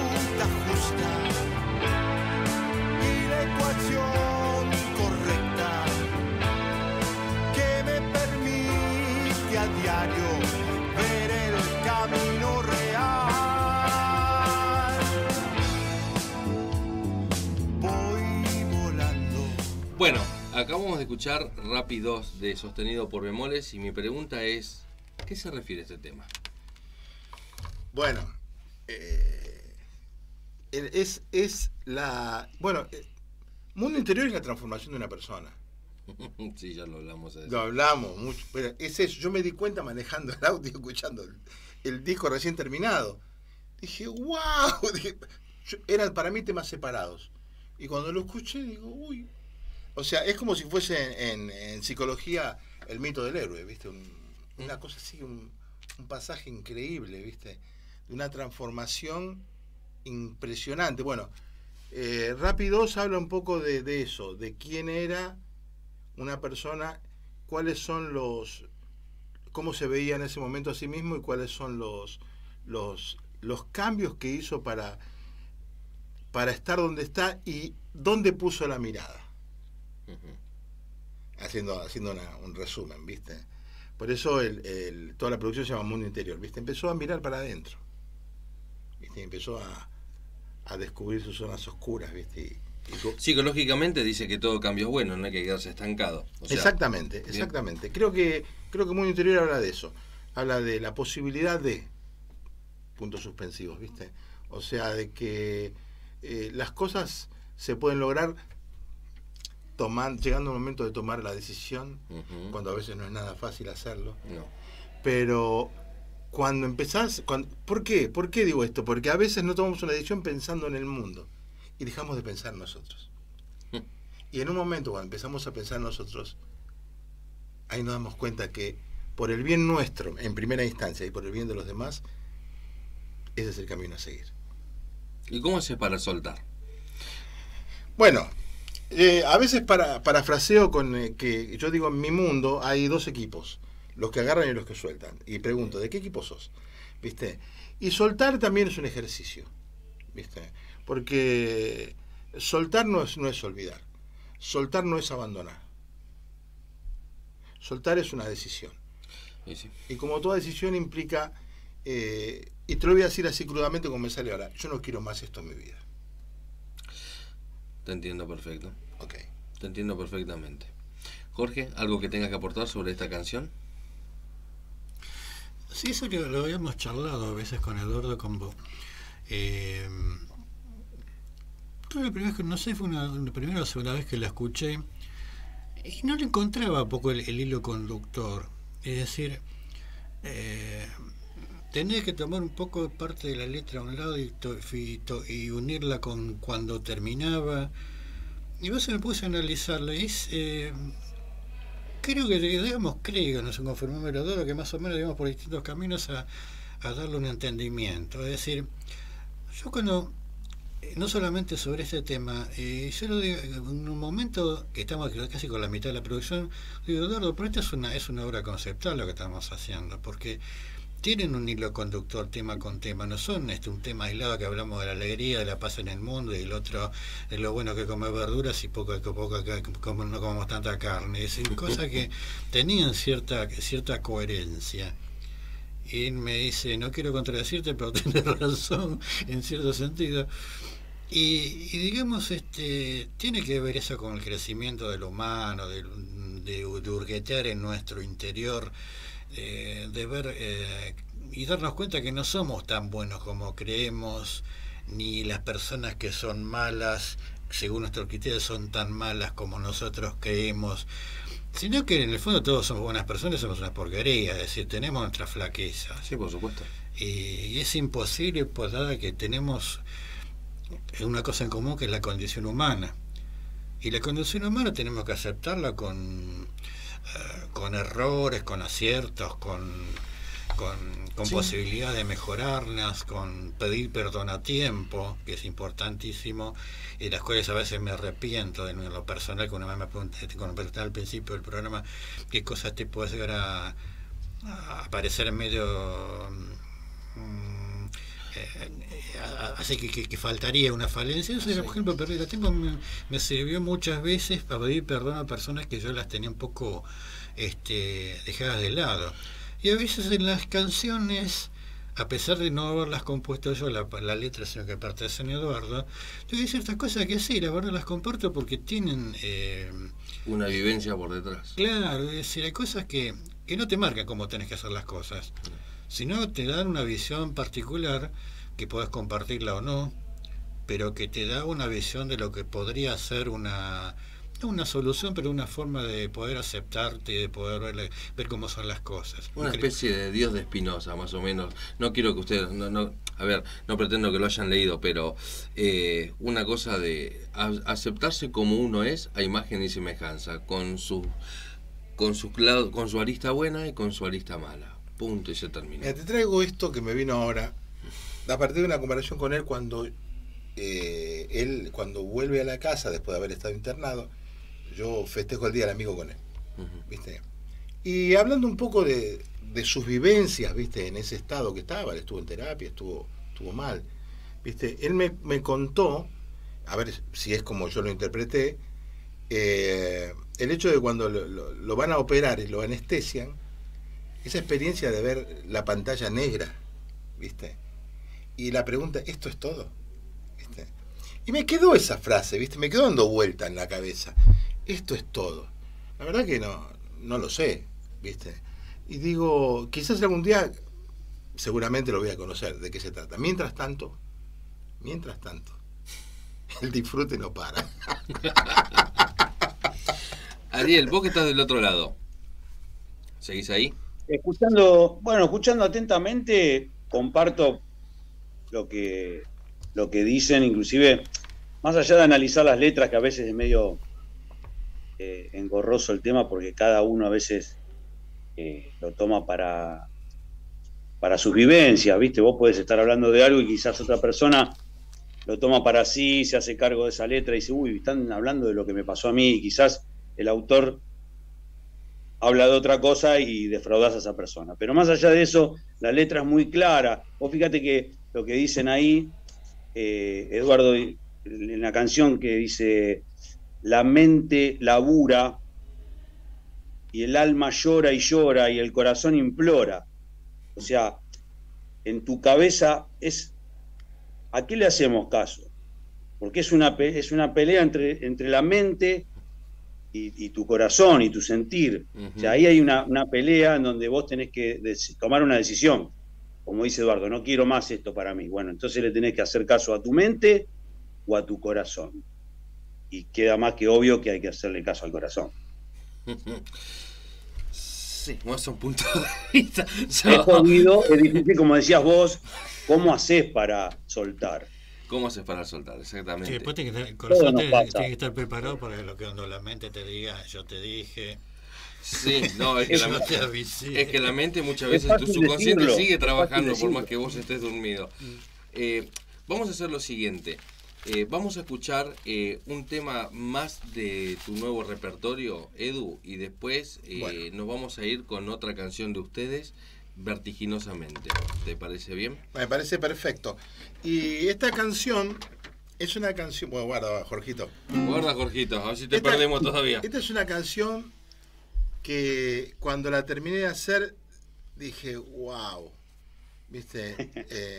Correcta acabamos de escuchar Rap 2 de Sostenido por Bemoles y mi pregunta es, ¿a qué se refiere este tema? Bueno, Mundo Interior es la transformación de una persona. Sí, ya lo hablamos. Lo hablamos mucho. Pero es eso. Yo me di cuenta manejando el audio, escuchando el disco recién terminado. Dije, wow. Eran para mí temas separados. Y cuando lo escuché, digo, uy. O sea, es como si fuese en psicología el mito del héroe, ¿viste? Una cosa así, un pasaje increíble, ¿viste? De una transformación impresionante. Bueno, Rap 2 habla un poco de eso, de quién era una persona, cuáles son cómo se veía en ese momento a sí mismo y cuáles son los cambios que hizo para estar donde está y dónde puso la mirada. Haciendo un resumen, ¿viste? Por eso toda la producción se llama Mundo Interior, ¿viste? Empezó a mirar para adentro, ¿viste? Empezó a descubrir sus zonas oscuras, ¿viste? Psicológicamente dice que todo cambio es bueno, no hay que quedarse estancado. O sea, exactamente. Bien. Creo que Mundo Interior habla de eso. Habla de la posibilidad de puntos suspensivos, ¿viste? O sea, de que las cosas se pueden lograr llegando al momento de tomar la decisión, cuando a veces no es nada fácil hacerlo. No. Pero cuando empezás... ¿Por qué? ¿Por qué digo esto? Porque a veces no tomamos una decisión pensando en el mundo y dejamos de pensar nosotros. Y en un momento cuando empezamos a pensar nosotros, ahí nos damos cuenta que por el bien nuestro, en primera instancia, y por el bien de los demás, ese es el camino a seguir. ¿Y cómo haces para soltar? Bueno, a veces parafraseo con que yo digo, en mi mundo hay dos equipos, los que agarran y los que sueltan. Y pregunto, ¿de qué equipo sos? ¿Viste? Y soltar también es un ejercicio, ¿viste? Porque soltar no es olvidar. Soltar no es abandonar. Soltar es una decisión. Sí. Y como toda decisión implica, y te lo voy a decir así crudamente como me sale ahora, yo no quiero más esto en mi vida. Te entiendo perfecto. Ok. Te entiendo perfectamente. Jorge, ¿algo que tengas que aportar sobre esta canción? Sí, eso lo habíamos charlado a veces con Eduardo, con vos. Creo que la primera vez que, no sé, fue la primera o la segunda vez que la escuché y no le encontraba poco el hilo conductor. Es decir, tenía que tomar un poco parte de la letra a un lado y unirla con cuando terminaba. Y vos se me puse a analizarla y creo que no sé, confirmame los dos, que más o menos digamos por distintos caminos a darle un entendimiento. Es decir, yo cuando, no solamente sobre este tema, yo lo digo, en un momento que estamos casi con la mitad de la producción, digo, Eduardo, pero esta es una obra conceptual lo que estamos haciendo, porque tienen un hilo conductor tema con tema, no son un tema aislado que hablamos de la alegría, de la paz en el mundo y el otro de lo bueno que comer verduras y poco como no comemos tanta carne, es cosas que tenían cierta coherencia. Y él me dice, no quiero contradecirte, pero tienes razón en cierto sentido. Y digamos, tiene que ver eso con el crecimiento de lo humano, de hurguetear en nuestro interior, de ver y darnos cuenta que no somos tan buenos como creemos, ni las personas que son malas, según nuestros criterios, son tan malas como nosotros creemos, sino que en el fondo todos somos buenas personas, somos una porquería, es decir, tenemos nuestras flaquezas. Sí, por supuesto. Y es imposible, pues dada que tenemos una cosa en común que es la condición humana. Y la condición humana tenemos que aceptarla con errores, con aciertos, con sí, posibilidad de mejorarlas, con pedir perdón a tiempo, que es importantísimo, y las cuales a veces me arrepiento en lo personal, que una vez me pregunté al principio del programa qué cosas te puede llegar a parecer medio así que faltaría una falencia. Eso, por ejemplo, me sirvió muchas veces para pedir perdón a personas que yo las tenía un poco dejadas de lado. Y a veces en las canciones a pesar de no haberlas compuesto yo, la letra, sino que pertenecen a Eduardo, hay ciertas cosas que sí, la verdad las comparto porque tienen... una vivencia por detrás. Claro, es decir, hay cosas que no te marcan cómo tenés que hacer las cosas, sino te dan una visión particular que podés compartirla o no, pero que te da una visión de lo que podría ser una solución, pero una forma de poder aceptarte y de poder ver cómo son las cosas. Una especie de Dios de Spinoza, más o menos. No quiero que ustedes, a ver, no pretendo que lo hayan leído, pero una cosa de aceptarse como uno es a imagen y semejanza, con su arista buena y con su arista mala. Punto, y se termina. Mira, te traigo esto que me vino ahora, a partir de una comparación con él cuando vuelve a la casa después de haber estado internado. Yo festejo el Día del Amigo con él, ¿viste? Y hablando un poco de sus vivencias, ¿viste? En ese estado que estaba, él estuvo en terapia, estuvo mal, ¿viste? Él me contó, a ver si es como yo lo interpreté, el hecho de cuando lo van a operar y lo anestesian, esa experiencia de ver la pantalla negra, ¿viste? Y la pregunta, ¿esto es todo? ¿Viste? Y me quedó esa frase, ¿viste? Me quedó dando vuelta en la cabeza. Esto es todo. La verdad que no lo sé, ¿viste? Y digo, quizás algún día seguramente lo voy a conocer de qué se trata. Mientras tanto, el disfrute no para. Ariel, vos que estás del otro lado, ¿seguís ahí? Escuchando atentamente, comparto lo que dicen, inclusive, más allá de analizar las letras, que a veces es medio engorroso el tema, porque cada uno a veces lo toma para sus vivencias, ¿viste? Vos podés estar hablando de algo y quizás otra persona lo toma para sí, se hace cargo de esa letra y dice, uy, están hablando de lo que me pasó a mí, y quizás el autor habla de otra cosa y defraudás a esa persona. Pero más allá de eso, la letra es muy clara. Vos fíjate que lo que dicen ahí, Eduardo, en la canción que dice, la mente labura y el alma llora y el corazón implora. O sea, en tu cabeza es, ¿a qué le hacemos caso? Porque es una pelea entre la mente y tu corazón y tu sentir. O sea, ahí hay una pelea en donde vos tenés que tomar una decisión. Como dice Eduardo, no quiero más esto para mí. Bueno, entonces le tenés que hacer caso a tu mente o a tu corazón. Y queda más que obvio que hay que hacerle caso al corazón. Sí, vamos a un punto de vista. Es jodido, es difícil, como decías vos, ¿cómo haces para soltar? ¿Cómo haces para soltar? Exactamente. Sí, después el corazón tiene que estar preparado para lo que cuando la mente te diga, yo te dije. Sí, no, es que la mente muchas veces tu subconsciente sigue trabajando por más que vos estés dormido. Vamos a hacer lo siguiente. Vamos a escuchar un tema más de tu nuevo repertorio, Edu, y después nos vamos a ir con otra canción de ustedes, Vertiginosamente. ¿Te parece bien? Me parece perfecto. Y esta canción es una canción... Bueno, guarda, Jorgito. Guarda, Jorgito, a ver si te perdemos todavía. Esta es una canción que cuando la terminé de hacer dije, wow, ¿viste?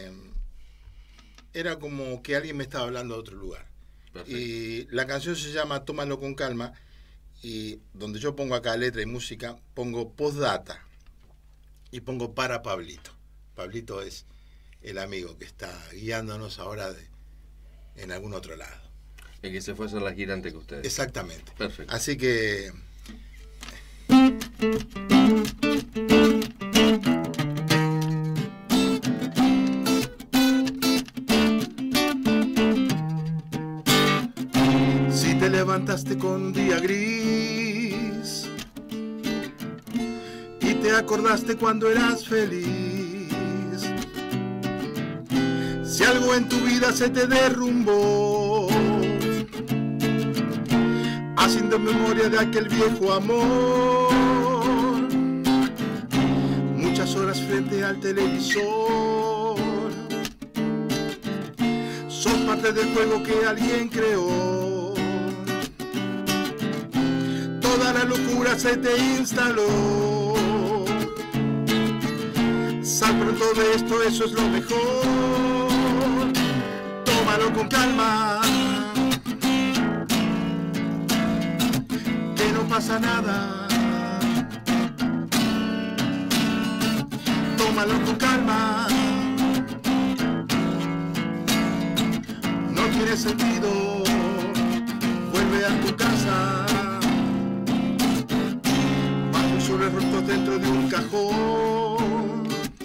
Era como que alguien me estaba hablando de otro lugar. Perfecto. Y la canción se llama Tómalo con calma, y donde yo pongo acá letra y música, pongo postdata y pongo para Pablito. Pablito es el amigo que está guiándonos ahora en algún otro lado. El que se fue a hacer la gira antes que ustedes. Exactamente. Perfecto. Así que... Si te levantaste con un día gris y te acordaste cuando eras feliz, si algo en tu vida se te derrumbó, haciendo memoria de aquel viejo amor, muchas horas frente al televisor, son parte del juego que alguien creó, toda la locura se te instaló, Sal pronto de esto, eso es lo mejor. Tómalo con calma, que no pasa nada. Tómalo con calma, no tiene sentido. Vuelve a tu casa, bajo sobre rotos dentro de un cajón,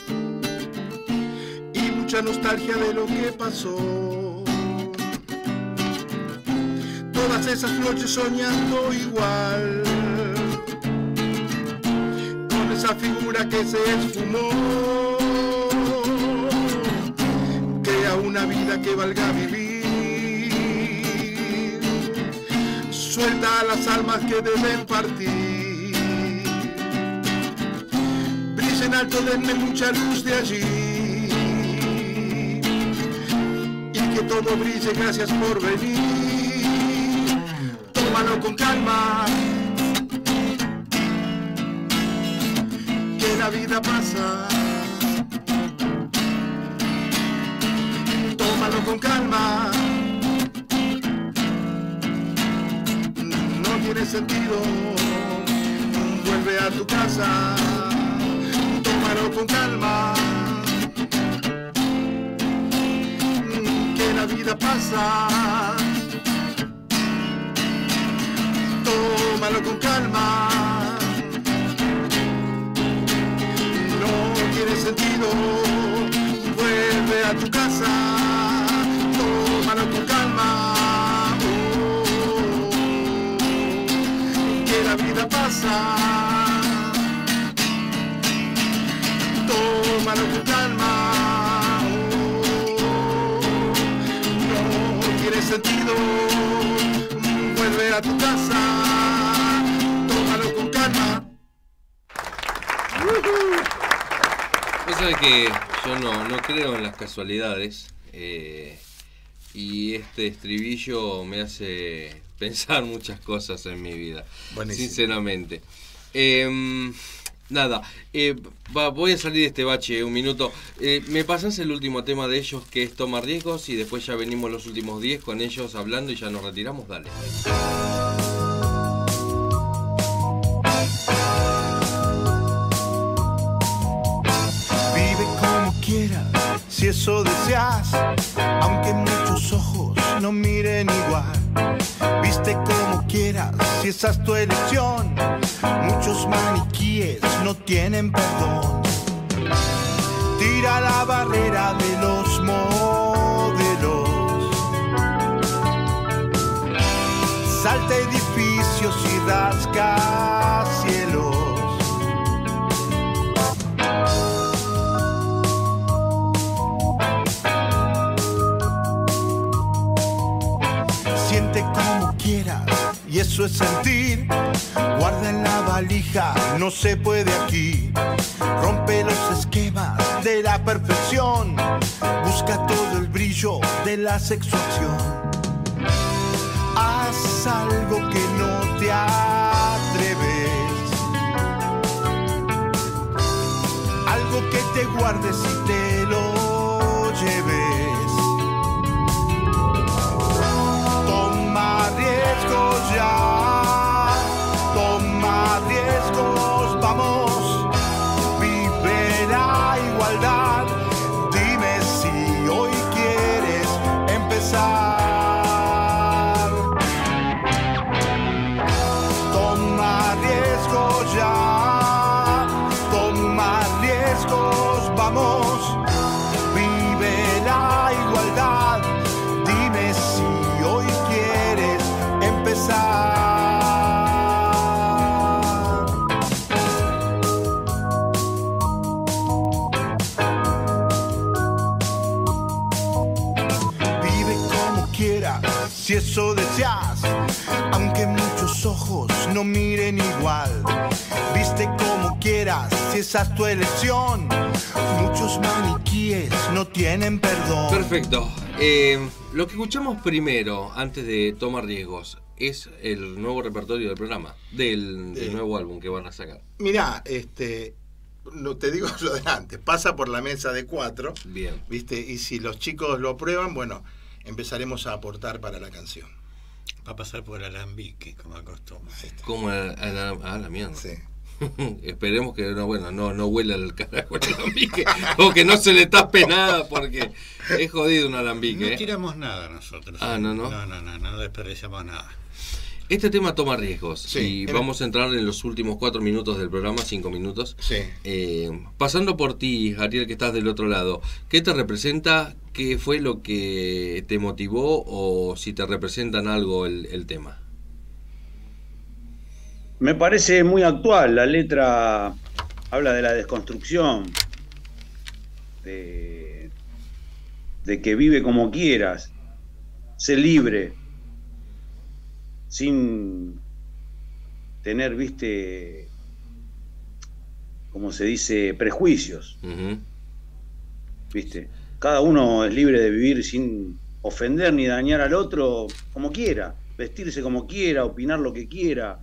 y mucha nostalgia de lo que pasó. Todas esas noches soñando igual, con esa figura que se esfumó. Crea una vida que valga vivir. Suelta a las almas que deben partir. Brilla en alto, denme mucha luz de allí. Y que todo brille, gracias por venir. Tómalo con calma, que la vida pasa. Tómalo con calma, tiene sentido. Vuelve a tu casa, tómalo con calma, que la vida pasa. Tómalo con calma, no tiene sentido. Vuelve a tu casa, tómalo con calma. La vida pasa, tómalo con calma, no tiene sentido. Vuelve a tu casa, tómalo con calma. Vos sabés que yo no creo en las casualidades, y este estribillo me hace pensar muchas cosas en mi vida. Buenísimo. Sinceramente. Nada, voy a salir de este bache un minuto. ¿Me pasás el último tema de ellos, que es Toma Riesgos, y después ya venimos los últimos 10 con ellos hablando y ya nos retiramos? Dale. Vive como quieras, si eso deseas, aunque muchos ojos no miren igual. Viste como quieras, si esa es tu elección. Muchos maniquíes no tienen perdón. Tira la barrera de los modelos. Salta edificios y rasca cielos. Siente como quieras, y eso es sentir. Guarda en la valija, no se puede aquí. Rompe los esquemas de la perfección. Busca todo el brillo de la sexuación. Haz algo que no te atreves. Algo que te guardes y te lo lleves. Toma riesgos ya, toma riesgos, vamos, vive la igualdad. Dime si hoy quieres empezar. Toma riesgos ya, toma riesgos, vamos, vive la igualdad. Dime si hoy quieres empezar. Vive como quieras, si eso deseas, aunque muchos ojos no miren igual. Viste como quieras, si esa es tu elección. Muchos maniquíes no tienen perdón. Perfecto. Lo que escuchamos primero, antes de Tomar Riesgos, es el nuevo repertorio del programa, del nuevo álbum que van a sacar. Mirá, no te digo lo de antes, pasa por la mesa de 4, Bien. ¿viste? Y si los chicos lo aprueban, bueno, empezaremos a aportar para la canción. Va a pasar por alambique, como acostumbra. Como a la mierda. Sí. Esperemos que no huela el carajo el alambique o que no se le tape nada porque es jodido un alambique. No tiramos nada nosotros. No. No desperdiciamos nada. Este tema toma riesgos Sí, y vamos a entrar en los últimos 4 minutos del programa, 5 minutos. Sí. Pasando por ti, Ariel, que estás del otro lado, ¿qué te representa? ¿Qué fue lo que te motivó o si te representan algo el tema? Me parece muy actual. La letra habla de la desconstrucción, de que vive como quieras, sé libre, sin tener, viste, como se dice, prejuicios, viste. Cada uno es libre de vivir sin ofender ni dañar al otro como quiera, vestirse como quiera, opinar lo que quiera.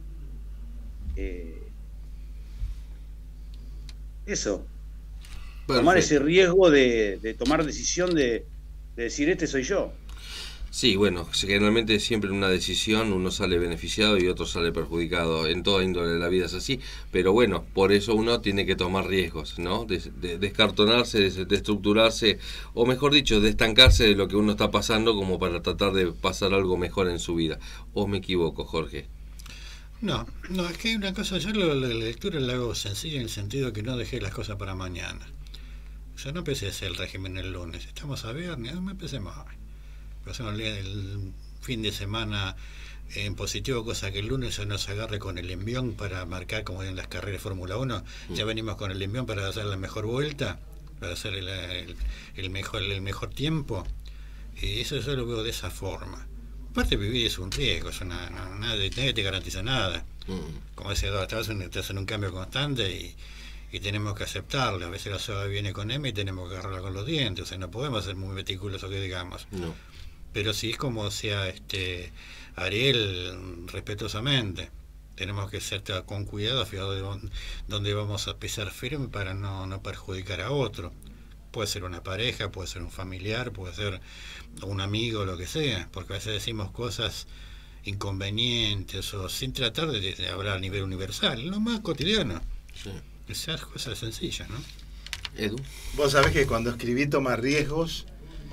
Eso. Tomar ese riesgo de tomar decisión de decir, este soy yo. Sí, bueno, generalmente siempre en una decisión uno sale beneficiado y otro sale perjudicado. En toda índole de la vida es así. Pero bueno, por eso uno tiene que tomar riesgos, ¿no? De descartonarse, de estructurarse, o mejor dicho, de estancarse de lo que uno está pasando como para tratar de pasar algo mejor en su vida. ¿O me equivoco, Jorge? No, es que hay una cosa, yo la lectura la hago sencilla en el sentido que no dejé las cosas para mañana. O sea, no empecé a hacer el régimen el lunes, estamos a viernes, no empecemos hoy. Pasamos el fin de semana en positivo, cosa que el lunes se nos agarre con el envión para marcar como en las carreras de Fórmula 1. Ya venimos con el envión para hacer la mejor vuelta, para hacer el mejor tiempo. Y eso yo lo veo de esa forma. Aparte, vivir es un riesgo, nadie te garantiza nada. Como decía Eduardo, estás en un cambio constante y tenemos que aceptarlo. A veces la soga viene con M y tenemos que agarrarla con los dientes. O sea, no podemos ser muy meticulosos, que digamos. No. Pero sí es como sea Ariel, respetuosamente. Tenemos que ser con cuidado, fíjate dónde vamos a pisar firme para no perjudicar a otro. Puede ser una pareja, puede ser un familiar, puede ser un amigo, lo que sea, porque a veces decimos cosas inconvenientes o sin tratar de hablar a nivel universal, lo más cotidiano. Sí. Esas cosas sencillas, ¿no? Edu. Vos sabés que cuando escribí Tomar Riesgos,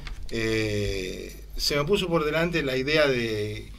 se me puso por delante la idea de,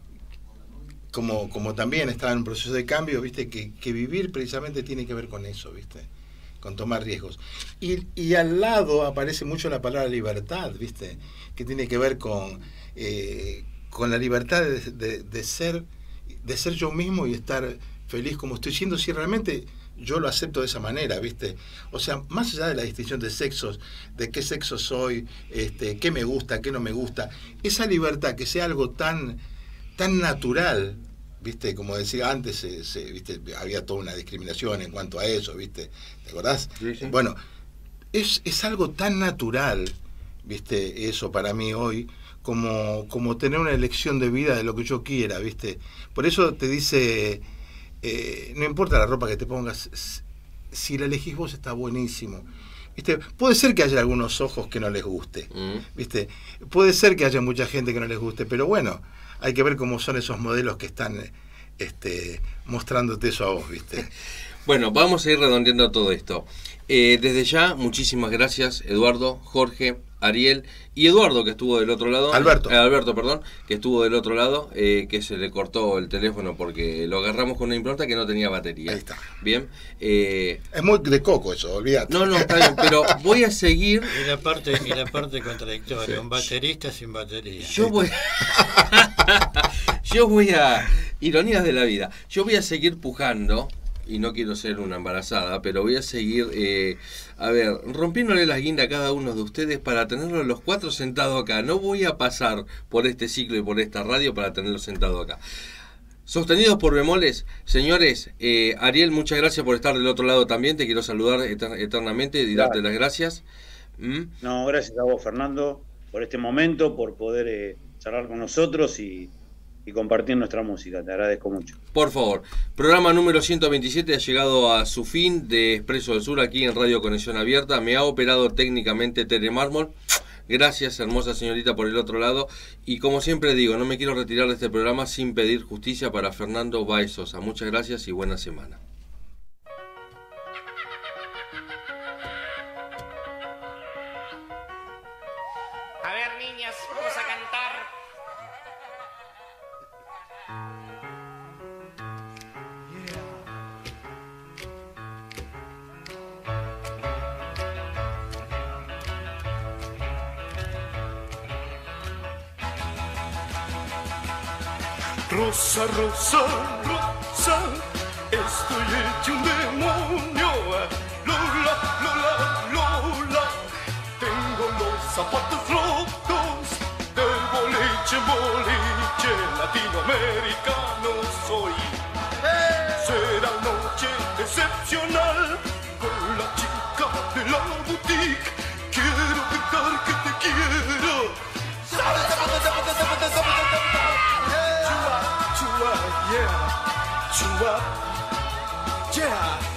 como también estaba en un proceso de cambio, viste, que vivir precisamente tiene que ver con eso, viste, con tomar riesgos. Y al lado aparece mucho la palabra libertad, viste, que tiene que ver con la libertad de ser yo mismo y estar feliz como estoy siendo, si realmente yo lo acepto de esa manera, ¿viste? O sea, más allá de la distinción de sexos, de qué sexo soy, qué me gusta, qué no me gusta, esa libertad que sea algo tan natural, ¿viste? Como decía antes, ¿viste? Había toda una discriminación en cuanto a eso, ¿viste? ¿Te acordás? Sí, sí. Bueno, es algo tan natural, ¿viste? Eso para mí hoy, como tener una elección de vida de lo que yo quiera, ¿viste? Por eso te dice... no importa la ropa que te pongas, si la elegís vos está buenísimo, ¿viste? Puede ser que haya algunos ojos que no les guste, ¿viste? Puede ser que haya mucha gente que no les guste, pero bueno, hay que ver cómo son esos modelos que están mostrándote eso a vos, ¿viste? Bueno, vamos a ir redondeando todo esto. Desde ya, muchísimas gracias, Eduardo, Jorge, Ariel y Eduardo, que estuvo del otro lado. Alberto, perdón, que estuvo del otro lado, que se le cortó el teléfono porque lo agarramos con una impronta que no tenía batería. Ahí está. Bien. Es muy de coco eso, olvídate. No, está bien, pero voy a seguir. Y la parte contradictoria, un baterista sin batería. Yo voy a... Ironías de la vida. Yo voy a seguir pujando, y no quiero ser una embarazada, pero voy a seguir, rompiéndole las guindas a cada uno de ustedes para tenerlos los 4 sentados acá. No voy a pasar por este ciclo y por esta radio para tenerlos sentados acá. Sostenidos por bemoles, señores, Ariel, muchas gracias por estar del otro lado también. Te quiero saludar eternamente y darte las gracias. No, gracias a vos, Fernando, por este momento, por poder charlar con nosotros y y compartir nuestra música. Te agradezco mucho. Por favor. Programa número 127 ha llegado a su fin de Expreso del Sur aquí en Radio Conexión Abierta. Me ha operado técnicamente Tere Mármol. Gracias, hermosa señorita, por el otro lado. Y como siempre digo, no me quiero retirar de este programa sin pedir justicia para Fernando Báez Sosa. Muchas gracias y buena semana. A ver, niñas, vamos a cantar. Rosa, rosa, rosa, estoy hecho un demonio. Lola, Lola, Lola, tengo los zapatos rotos. Del boliche en boliche, latinoamericano soy. Será noche excepcional con la chica de la boutique. Quiero gritar que te quiero. Yeah, chua, yeah.